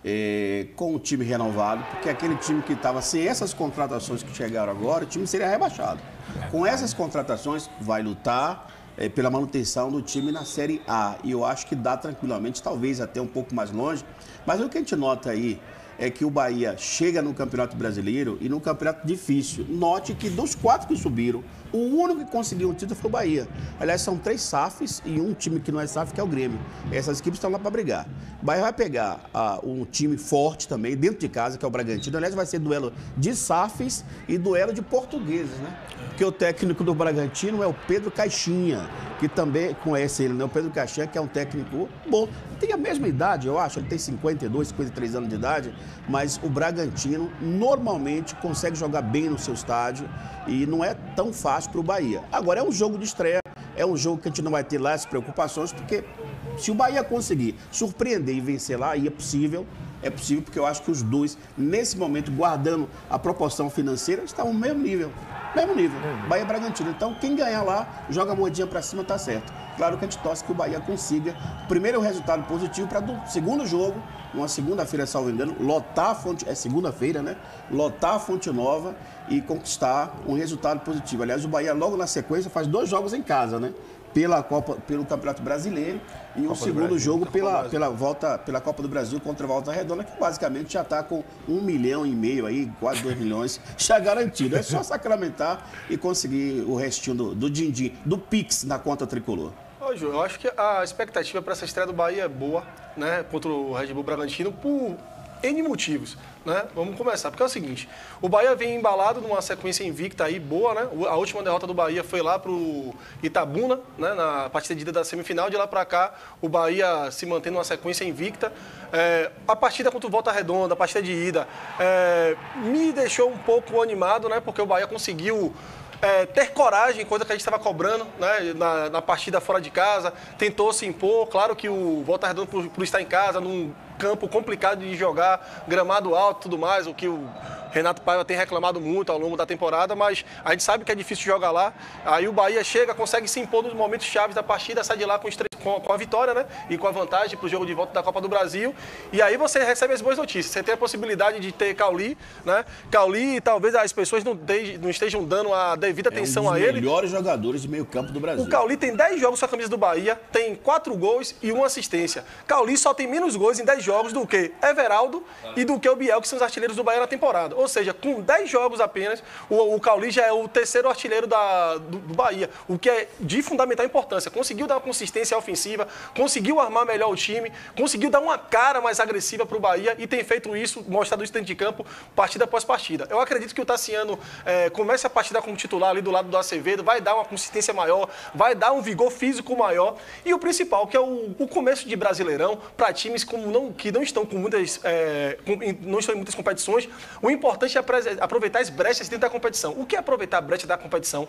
é, com o time renovado, porque aquele time que estava sem essas contratações que chegaram agora, o time seria rebaixado. Com essas contratações, vai lutar é, pela manutenção do time na Série A. E eu acho que dá tranquilamente, talvez até um pouco mais longe. Mas o que a gente nota aí é que o Bahia chega no Campeonato Brasileiro e num campeonato difícil. Note que dos quatro que subiram, o único que conseguiu o título foi o Bahia. Aliás, são três S A Fs e um time que não é S A F, que é o Grêmio. Essas equipes estão lá para brigar. O Bahia vai pegar ah, um time forte também, dentro de casa, que é o Bragantino. Aliás, vai ser duelo de S A Fs e duelo de portugueses, né? Porque o técnico do Bragantino é o Pedro Caixinha, que também conhece ele, né? O Pedro Caixinha, que é um técnico bom. Tem a mesma idade, eu acho. Ele tem cinquenta e dois, cinquenta e três anos de idade. Mas o Bragantino normalmente consegue jogar bem no seu estádio e não é tão fácil para o Bahia. Agora, é um jogo de estreia, é um jogo que a gente não vai ter lá as preocupações, porque se o Bahia conseguir surpreender e vencer lá, aí é possível, é possível, porque eu acho que os dois, nesse momento, guardando a proporção financeira, estão no mesmo nível. Mesmo nível, Bahia e Bragantino. Então, quem ganhar lá, joga a moedinha para cima, tá certo. Claro que a gente torce que o Bahia consiga, primeiro, o resultado positivo para do segundo jogo, uma segunda-feira, salvo engano, lotar a Fonte, é segunda-feira, né? Lotar a Fonte Nova e conquistar um resultado positivo. Aliás, o Bahia, logo na sequência, faz dois jogos em casa, né? Pela Copa, pelo Campeonato Brasileiro e Copa o segundo jogo pela, pela, volta, pela Copa do Brasil contra a Volta Redonda, que basicamente já está com um milhão e meio aí, quase dois milhões, já garantido. É só sacramentar e conseguir o restinho do, do din-din, do Pix na conta tricolor. Ô, Ju, eu acho que a expectativa para essa estreia do Bahia é boa, né? Contra o Red Bull Bragantino, por N motivos, né? Vamos começar, porque é o seguinte, o Bahia vem embalado numa sequência invicta aí, boa, né? A última derrota do Bahia foi lá pro Itabuna, né? Na partida de ida da semifinal, de lá para cá, o Bahia se mantém numa sequência invicta. É, a partida contra o Volta Redonda, a partida de ida, é, me deixou um pouco animado, né? Porque o Bahia conseguiu É, ter coragem, coisa que a gente estava cobrando, né, na, na partida fora de casa, tentou se impor. Claro que o Volta Redonda, por, por estar em casa, num campo complicado de jogar, gramado alto e tudo mais, o que o Renato Paiva tem reclamado muito ao longo da temporada, mas a gente sabe que é difícil jogar lá. Aí o Bahia chega, consegue se impor nos momentos chaves da partida, sai de lá com, com, com a vitória, né? E com a vantagem para o jogo de volta da Copa do Brasil. E aí você recebe as boas notícias. Você tem a possibilidade de ter Cauli, né? Cauli, talvez as pessoas não, de, não estejam dando a devida atenção é um a dos ele. melhores jogadores de meio campo do Brasil. O Cauli tem dez jogos com a camisa do Bahia, tem quatro gols e uma assistência. Cauli só tem menos gols em dez jogos do que Everaldo e do que o Biel, que são os artilheiros do Bahia na temporada. Ou seja, com dez jogos apenas, o, o Cauli já é o terceiro artilheiro da, do, do Bahia, o que é de fundamental importância. Conseguiu dar uma consistência ofensiva, conseguiu armar melhor o time, conseguiu dar uma cara mais agressiva para o Bahia e tem feito isso, mostrado isso dentro de campo, partida após partida. Eu acredito que o Tassiano é, comece a partida como titular ali do lado do Acevedo, vai dar uma consistência maior, vai dar um vigor físico maior e o principal, que é o, o começo de Brasileirão, para times como não, que não estão com muitas, é, com, não estão em muitas competições, o importante é aproveitar as brechas dentro da competição. O que é aproveitar a brecha da competição?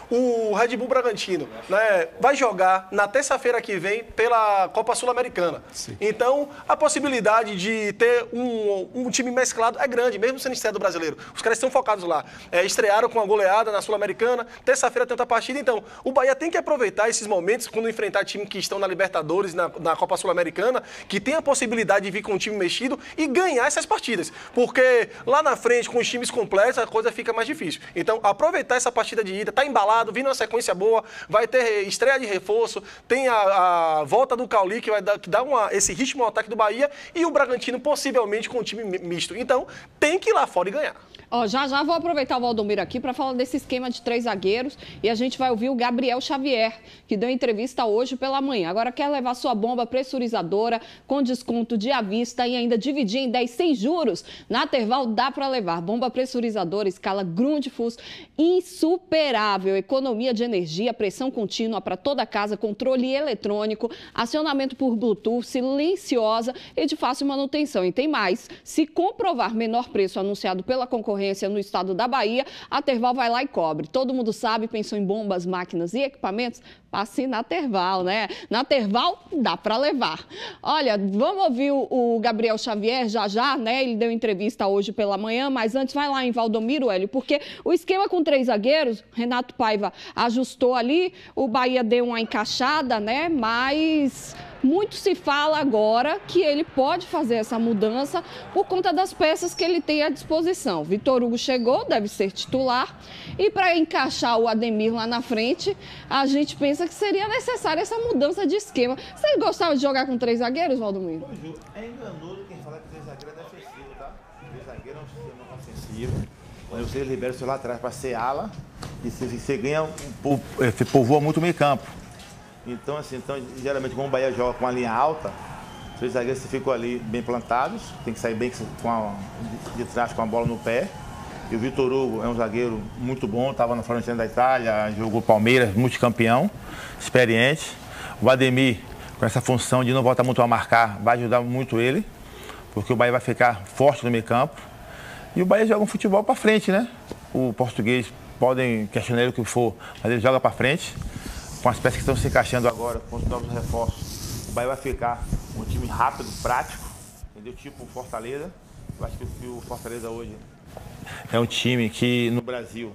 O Red Bull Bragantino, né, vai jogar na terça-feira que vem pela Copa Sul-Americana. Então, a possibilidade de ter um, um time mesclado é grande, mesmo sendo estreia do brasileiro. Os caras estão focados lá. É, estrearam com a goleada na Sul-Americana, terça-feira tem outra partida. Então, o Bahia tem que aproveitar esses momentos quando enfrentar times que estão na Libertadores, na, na Copa Sul-Americana, que tem a possibilidade de vir com um time mexido e ganhar essas partidas. Porque lá na frente, com os times completos, a coisa fica mais difícil. Então, aproveitar essa partida de ida, tá embalado, vindo uma sequência boa, vai ter estreia de reforço, tem a, a volta do Cauli, que vai dar, que dá uma, esse ritmo ao ataque do Bahia, e o Bragantino possivelmente com um time misto. Então, tem que ir lá fora e ganhar. Ó, já já vou aproveitar o Valdomiro aqui para falar desse esquema de três zagueiros e a gente vai ouvir o Gabriel Xavier, que deu entrevista hoje pela manhã. Agora quer levar sua bomba pressurizadora com desconto de à vista e ainda dividir em dez sem juros? Na Terval dá para levar. Bomba pressurizadora escala Grundfos, insuperável, economia de energia, pressão contínua para toda a casa, controle eletrônico, acionamento por Bluetooth, silenciosa e de fácil manutenção. E tem mais, se comprovar menor preço anunciado pela concorrência no estado da Bahia, a Terval vai lá e cobre. Todo mundo sabe, pensou em bombas, máquinas e equipamentos? Passe na Terval, né? Na Terval dá para levar. Olha, vamos ouvir o Gabriel Xavier já já, né? Ele deu entrevista hoje pela manhã, mas antes vai lá em Valdomiro, Hélio, porque o esquema com três zagueiros, Renato Paiva ajustou ali, o Bahia deu uma encaixada, né? Mas muito se fala agora que ele pode fazer essa mudança por conta das peças que ele tem à disposição. Vitor Hugo chegou, deve ser titular, e para encaixar o Ademir lá na frente, a gente pensa que seria necessária essa mudança de esquema. Você gostava de jogar com três zagueiros, Valdomiro? É enganoso quem fala que três zagueiros é defensivo, tá? Três zagueiros é um sistema ofensivo. Quando você libera o seu lateral para ser ala, e você, você ganha, você povoa muito o meio campo. Então, assim, então, geralmente, como o Bahia joga com a linha alta, os três zagueiros ficam ali bem plantados, tem que sair bem com a, de trás com a bola no pé. E o Vitor Hugo é um zagueiro muito bom, estava na Fiorentina da Itália, jogou Palmeiras, multicampeão, experiente. O Ademir, com essa função de não voltar muito a marcar, vai ajudar muito ele, porque o Bahia vai ficar forte no meio campo. E o Bahia joga um futebol para frente, né? O português, podem questionar ele o que for, mas ele joga para frente. Com as peças que estão se encaixando agora, com os novos reforços, o Bahia vai ficar um time rápido, prático, entendeu? Tipo o Fortaleza. Eu acho que o Fortaleza hoje é um time que no Brasil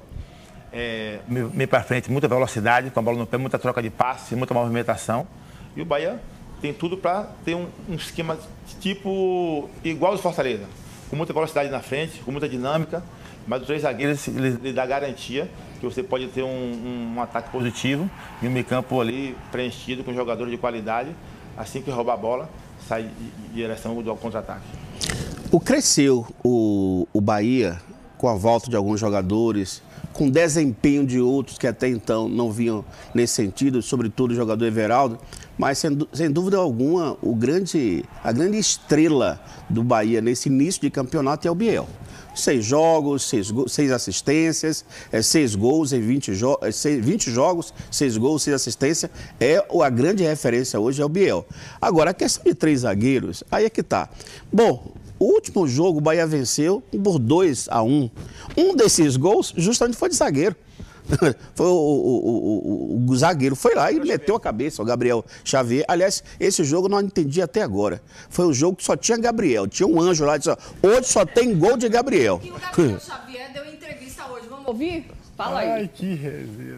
é meio para frente, muita velocidade, com a bola no pé, muita troca de passe, muita movimentação. E o Bahia tem tudo para ter um, um esquema tipo igual ao do Fortaleza, com muita velocidade na frente, com muita dinâmica, mas os três zagueiros lhe, lhe dá garantia que você pode ter um, um, um ataque positivo e um meio campo ali preenchido com jogadores de qualidade, assim que roubar a bola, sai em direção do contra-ataque. O cresceu o, o Bahia com a volta de alguns jogadores, com desempenho de outros que até então não vinham nesse sentido, sobretudo o jogador Everaldo, mas sem, sem dúvida alguma o grande, a grande estrela do Bahia nesse início de campeonato é o Biel. Seis jogos, seis, seis assistências, é, seis gols em vinte, jo é, seis, vinte jogos, seis gols, seis assistências. É, a grande referência hoje é o Biel. Agora, a questão de três zagueiros, aí é que tá. Bom, o último jogo o Bahia venceu por dois a um. Um desses gols justamente foi de zagueiro. Foi o, o, o, o, o zagueiro foi lá e meteu a cabeça, o Gabriel Xavier. Aliás, esse jogo eu não entendi até agora. Foi um jogo que só tinha Gabriel. Tinha um anjo lá e disse, hoje só tem gol de Gabriel. E o Gabriel Xavier deu entrevista hoje. Vamos ouvir? Fala aí. Ai, que resenha.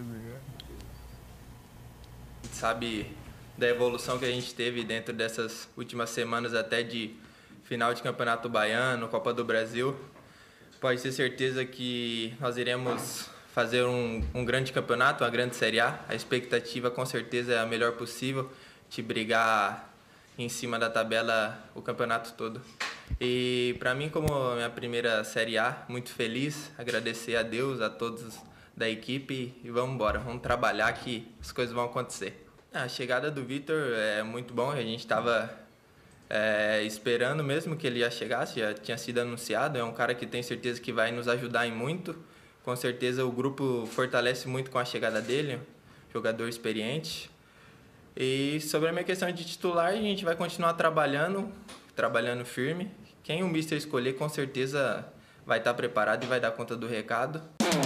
Sabe da evolução que a gente teve dentro dessas últimas semanas até de final de Campeonato Baiano, Copa do Brasil. Pode ter certeza que nós iremos fazer um, um grande campeonato, uma grande Série A. A expectativa com certeza é a melhor possível, de brigar em cima da tabela o campeonato todo. E para mim, como a minha primeira Série A, muito feliz, agradecer a Deus, a todos da equipe e vamos embora, vamos trabalhar que as coisas vão acontecer. A chegada do Vitor é muito bom, a gente estava é, esperando mesmo que ele já chegasse, já tinha sido anunciado, é um cara que tem certeza que vai nos ajudar em muito. Com certeza o grupo fortalece muito com a chegada dele, jogador experiente. E sobre a minha questão de titular, a gente vai continuar trabalhando, trabalhando firme. Quem o mister escolher, com certeza vai estar preparado e vai dar conta do recado.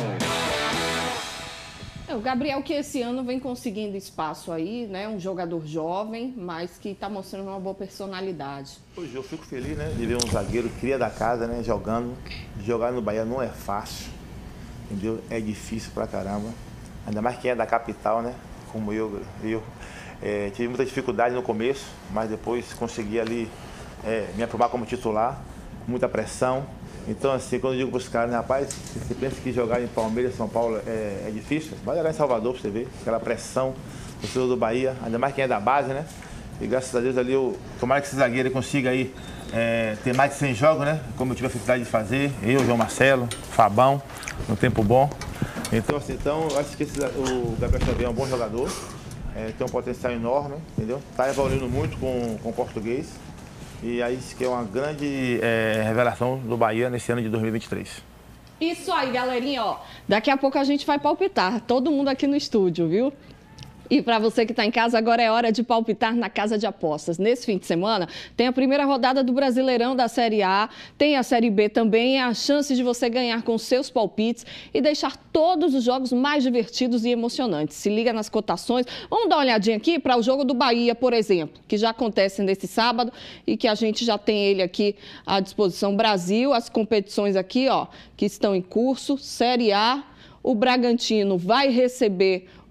É, o Gabriel que esse ano vem conseguindo espaço aí, né? Um jogador jovem, mas que está mostrando uma boa personalidade. Hoje eu fico feliz, né, de ver um zagueiro cria da casa, né, jogando. Jogar no Bahia não é fácil. Entendeu? É difícil pra caramba. Ainda mais quem é da capital, né? Como eu. eu é, tive muita dificuldade no começo, mas depois consegui ali é, me aprovar como titular. Muita pressão. Então, assim, quando eu digo pros caras, né, rapaz, se você pensa que jogar em Palmeiras, São Paulo é, é difícil, vai jogar em Salvador pra você ver. Aquela pressão do torcedor do Bahia, ainda mais quem é da base, né? E graças a Deus ali, eu, tomara que esse zagueiro consiga aí é, ter mais de cem jogos, né? Como eu tive a felicidade de fazer, eu, João Marcelo, Fabão, no tempo bom. Então, assim, então, eu acho que esse, o Gabriel Xavier é um bom jogador, é, tem um potencial enorme, entendeu? Está evoluindo muito com, com o português. E aí isso que é uma grande é, revelação do Bahia nesse ano de dois mil e vinte e três. Isso aí, galerinha, ó. Daqui a pouco a gente vai palpitar. Todo mundo aqui no estúdio, viu? E para você que está em casa, agora é hora de palpitar na Casa de Apostas. Nesse fim de semana, tem a primeira rodada do Brasileirão da Série A, tem a Série B também, é a chance de você ganhar com seus palpites e deixar todos os jogos mais divertidos e emocionantes. Se liga nas cotações. Vamos dar uma olhadinha aqui para o jogo do Bahia, por exemplo, que já acontece nesse sábado e que a gente já tem ele aqui à disposição. Brasil, as competições aqui, ó, que estão em curso, Série A, o Bragantino vai receber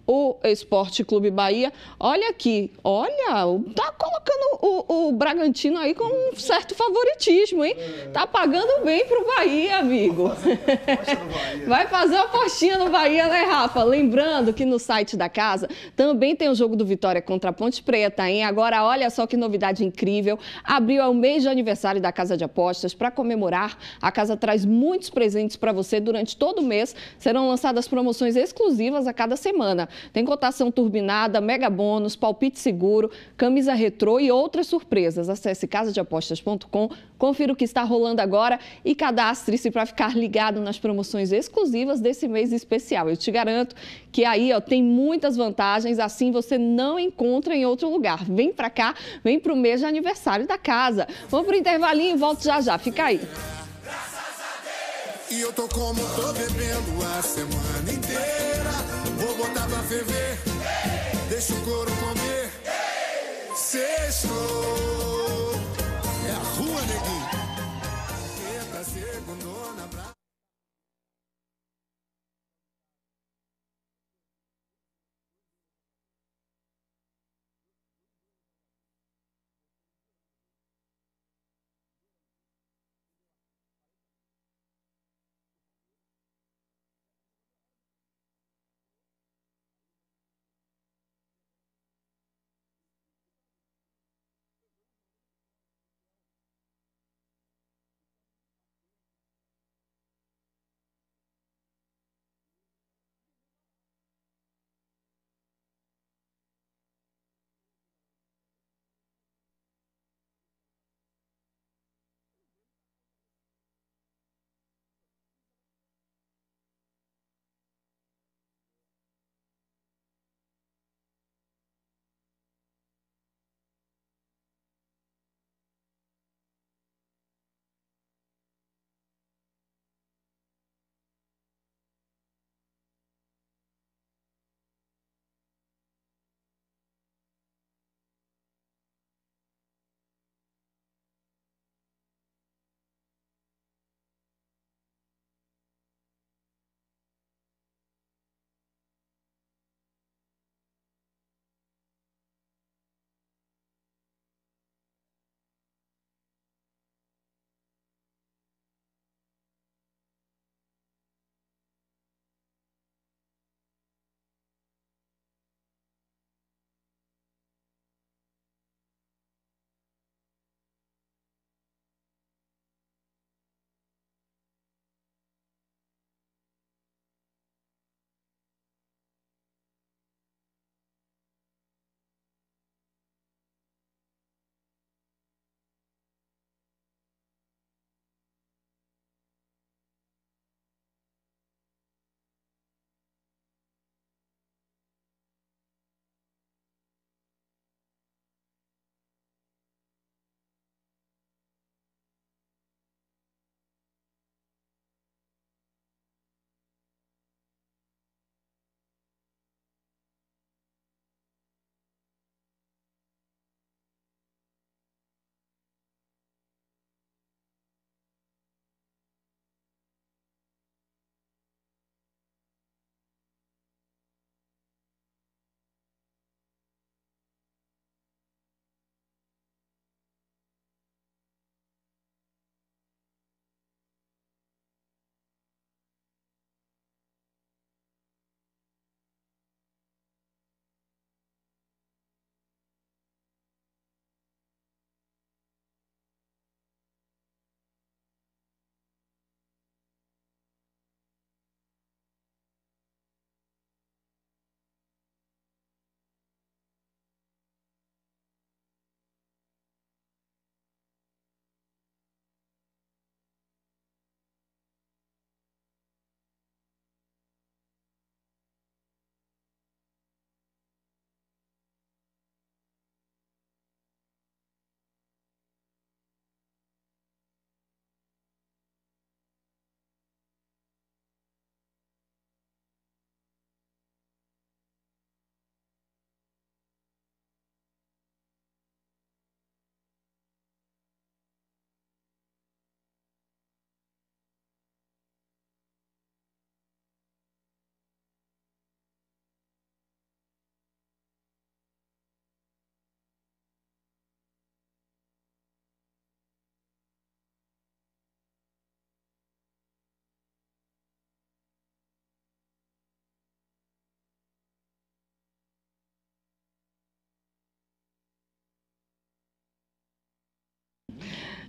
o Esporte Clube Bahia. Olha aqui, olha, tá colocando o, o Bragantino aí com um certo favoritismo, hein? Tá pagando bem pro Bahia, amigo. Vai fazer uma apostinha no Bahia, né, Rafa? Lembrando que no site da casa também tem o jogo do Vitória contra a Ponte Preta, hein? Agora, olha só que novidade incrível. Abril é o mês de aniversário da Casa de Apostas. Para comemorar, a casa traz muitos presentes para você durante todo o mês. Serão lançadas promoções exclusivas a cada semana. Tem cotação turbinada, mega bônus, palpite seguro, camisa retrô e outras surpresas. Acesse casa de apostas ponto com, confira o que está rolando agora e cadastre-se para ficar ligado nas promoções exclusivas desse mês especial. Eu te garanto que aí ó, tem muitas vantagens, assim você não encontra em outro lugar. Vem para cá, vem para o mês de aniversário da casa. Vamos para o intervalinho e volto já já. Fica aí. E eu tô como tô bebendo a semana inteira. Vou botar pra ferver, deixa o couro comer. Sextou, é a rua, neguinho. Quinta, segundona, pra...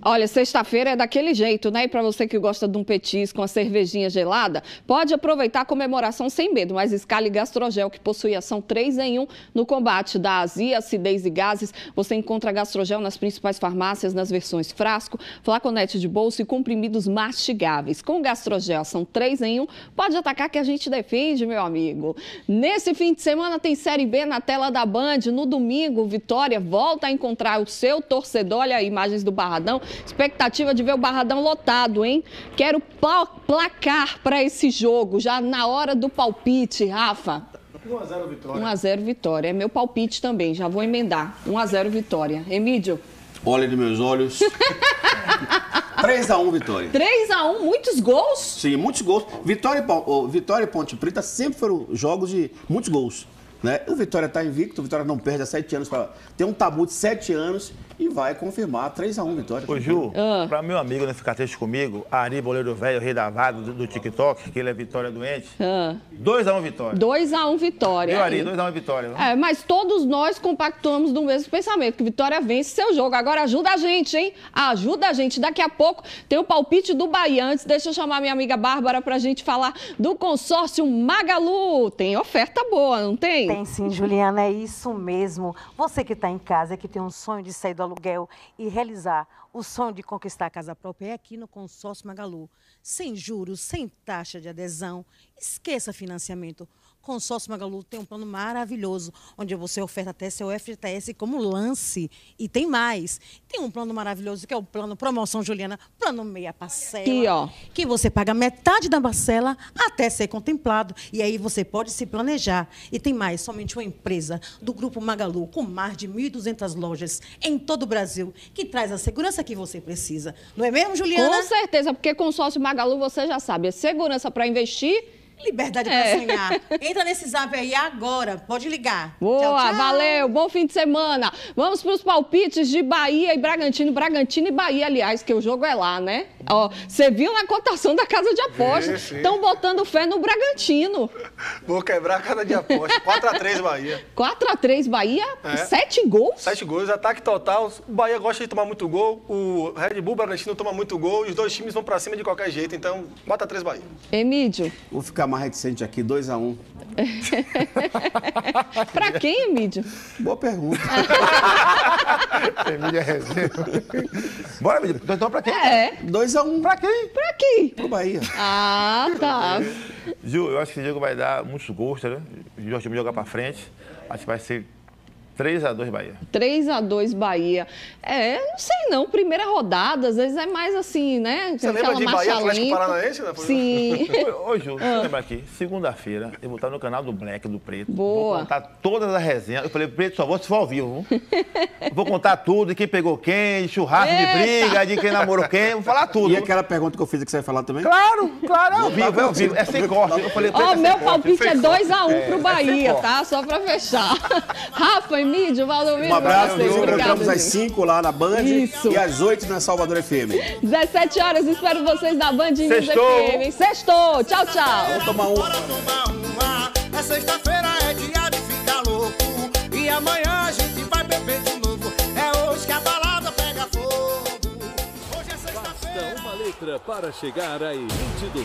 Olha, sexta-feira é daquele jeito, né? E para você que gosta de um petisco com a cervejinha gelada, pode aproveitar a comemoração sem medo, mas escale Gastrogel, que possui ação três em um no combate da azia, acidez e gases. Você encontra Gastrogel nas principais farmácias, nas versões frasco, flaconete de bolso e comprimidos mastigáveis. Com Gastrogel, ação três em um, pode atacar que a gente defende, meu amigo. Nesse fim de semana tem Série B na tela da Band. No domingo, Vitória volta a encontrar o seu torcedor. Olha aí, imagens do Barradão. Expectativa de ver o Barradão lotado, hein? Quero placar para esse jogo, já na hora do palpite, Rafa. um a zero Vitória. um a zero Vitória. É meu palpite também, já vou emendar. um a zero Vitória. Emílio? Olha nos meus olhos. três a um Vitória. três a um, muitos gols? Sim, muitos gols. Vitória, Vitória e Ponte Preta sempre foram jogos de muitos gols. Né? O Vitória está invicto, o Vitória não perde há sete anos. Pra... Tem um tabu de sete anos e vai confirmar três a um Vitória. Ô, Ju, ah. para meu amigo não ficar triste comigo, Ari Boleiro Velho, rei da vaga do, do TikTok, que ele é Vitória doente, ah. dois a um Vitória. dois a um Vitória. Meu Ari, dois a um Vitória. Não? É, mas todos nós compactuamos do mesmo pensamento, que Vitória vence seu jogo. Agora ajuda a gente, hein? Ajuda a gente. Daqui a pouco tem o palpite do Bahia. Antes, deixa eu chamar minha amiga Bárbara pra gente falar do consórcio Magalu. Tem oferta boa, não tem? Tem sim, Juliana, é isso mesmo. Você que está em casa, que tem um sonho de sair do aluguel e realizar o sonho de conquistar a casa própria, é aqui no consórcio Magalu. Sem juros, sem taxa de adesão, esqueça financiamento. Consórcio Magalu tem um plano maravilhoso, onde você oferta até seu F G T S como lance. E tem mais. Tem um plano maravilhoso que é o plano Promoção Juliana, plano meia parcela. Aqui, ó. Que você paga metade da parcela até ser contemplado. E aí você pode se planejar. E tem mais, somente uma empresa do Grupo Magalu, com mais de mil e duzentas lojas em todo o Brasil, que traz a segurança que você precisa. Não é mesmo, Juliana? Com certeza, porque consórcio Magalu, você já sabe, é segurança para investir. Liberdade É. para sonhar. Entra nesse zap aí agora. Pode ligar. Boa, Tchau, tchau. valeu, bom fim de semana. Vamos para os palpites de Bahia e Bragantino. Bragantino e Bahia, aliás, que o jogo é lá, né? Ó, você viu na cotação da casa de apostas. Estão botando fé no Bragantino. Vou quebrar a casa de aposta. quatro a três Bahia. quatro a três Bahia, É. sete gols. Sete gols, ataque total. O Bahia gosta de tomar muito gol. O Red Bull Bragantino toma muito gol. E os dois times vão pra cima de qualquer jeito. Então, quatro a três Bahia. Emílio. Vou ficar mais reticente aqui, dois a um. Pra quem, Emílio? Boa pergunta. Emílio é resenha. Bora, Emílio. Então pra quem? É. dois a um. Pra quem? Pra quem? Pro Bahia. Ah, tá. Ju, eu acho que esse jogo vai dar muitos gols, né? Os dois times jogar pra frente. Acho que vai ser três a dois Bahia. três a dois Bahia. É, não sei não, primeira rodada, às vezes é mais assim, né? Você lembra de Bahia Atlético Paranaense, né? Sim. Ô, ô, Ju, deixa eu lembrar aqui. Segunda-feira, eu vou estar no canal do Black, do Preto. Boa. Vou contar todas as resenhas. Eu falei, Preto, só vou se for ao vivo. Vou contar tudo, de quem pegou quem, de churrasco Eita. de briga, de quem namorou quem. Vou falar tudo. E aquela pergunta que eu fiz que você vai falar também? Claro, claro, é ao vivo, é ao vivo. É sem corte. Eu falei, Preto, Ó, é sem meu corte. palpite é dois a um É, pro é Bahia, sem corte. tá? Só pra fechar. Rafa, Emílio, Valdomiro, Um abraço, vocês. nos Obrigada, encontramos às gente. cinco lá na Band Isso. e às oito na Salvador F M. dezessete horas, espero vocês da Band News Sextou. F M. Sextou. Tchau, tchau. Vamos tomar um. É sexta-feira, é dia de ficar louco. E amanhã a gente vai beber de novo. É hoje que a balada pega fogo. Hoje é sexta-feira. Basta uma letra para chegar à elite do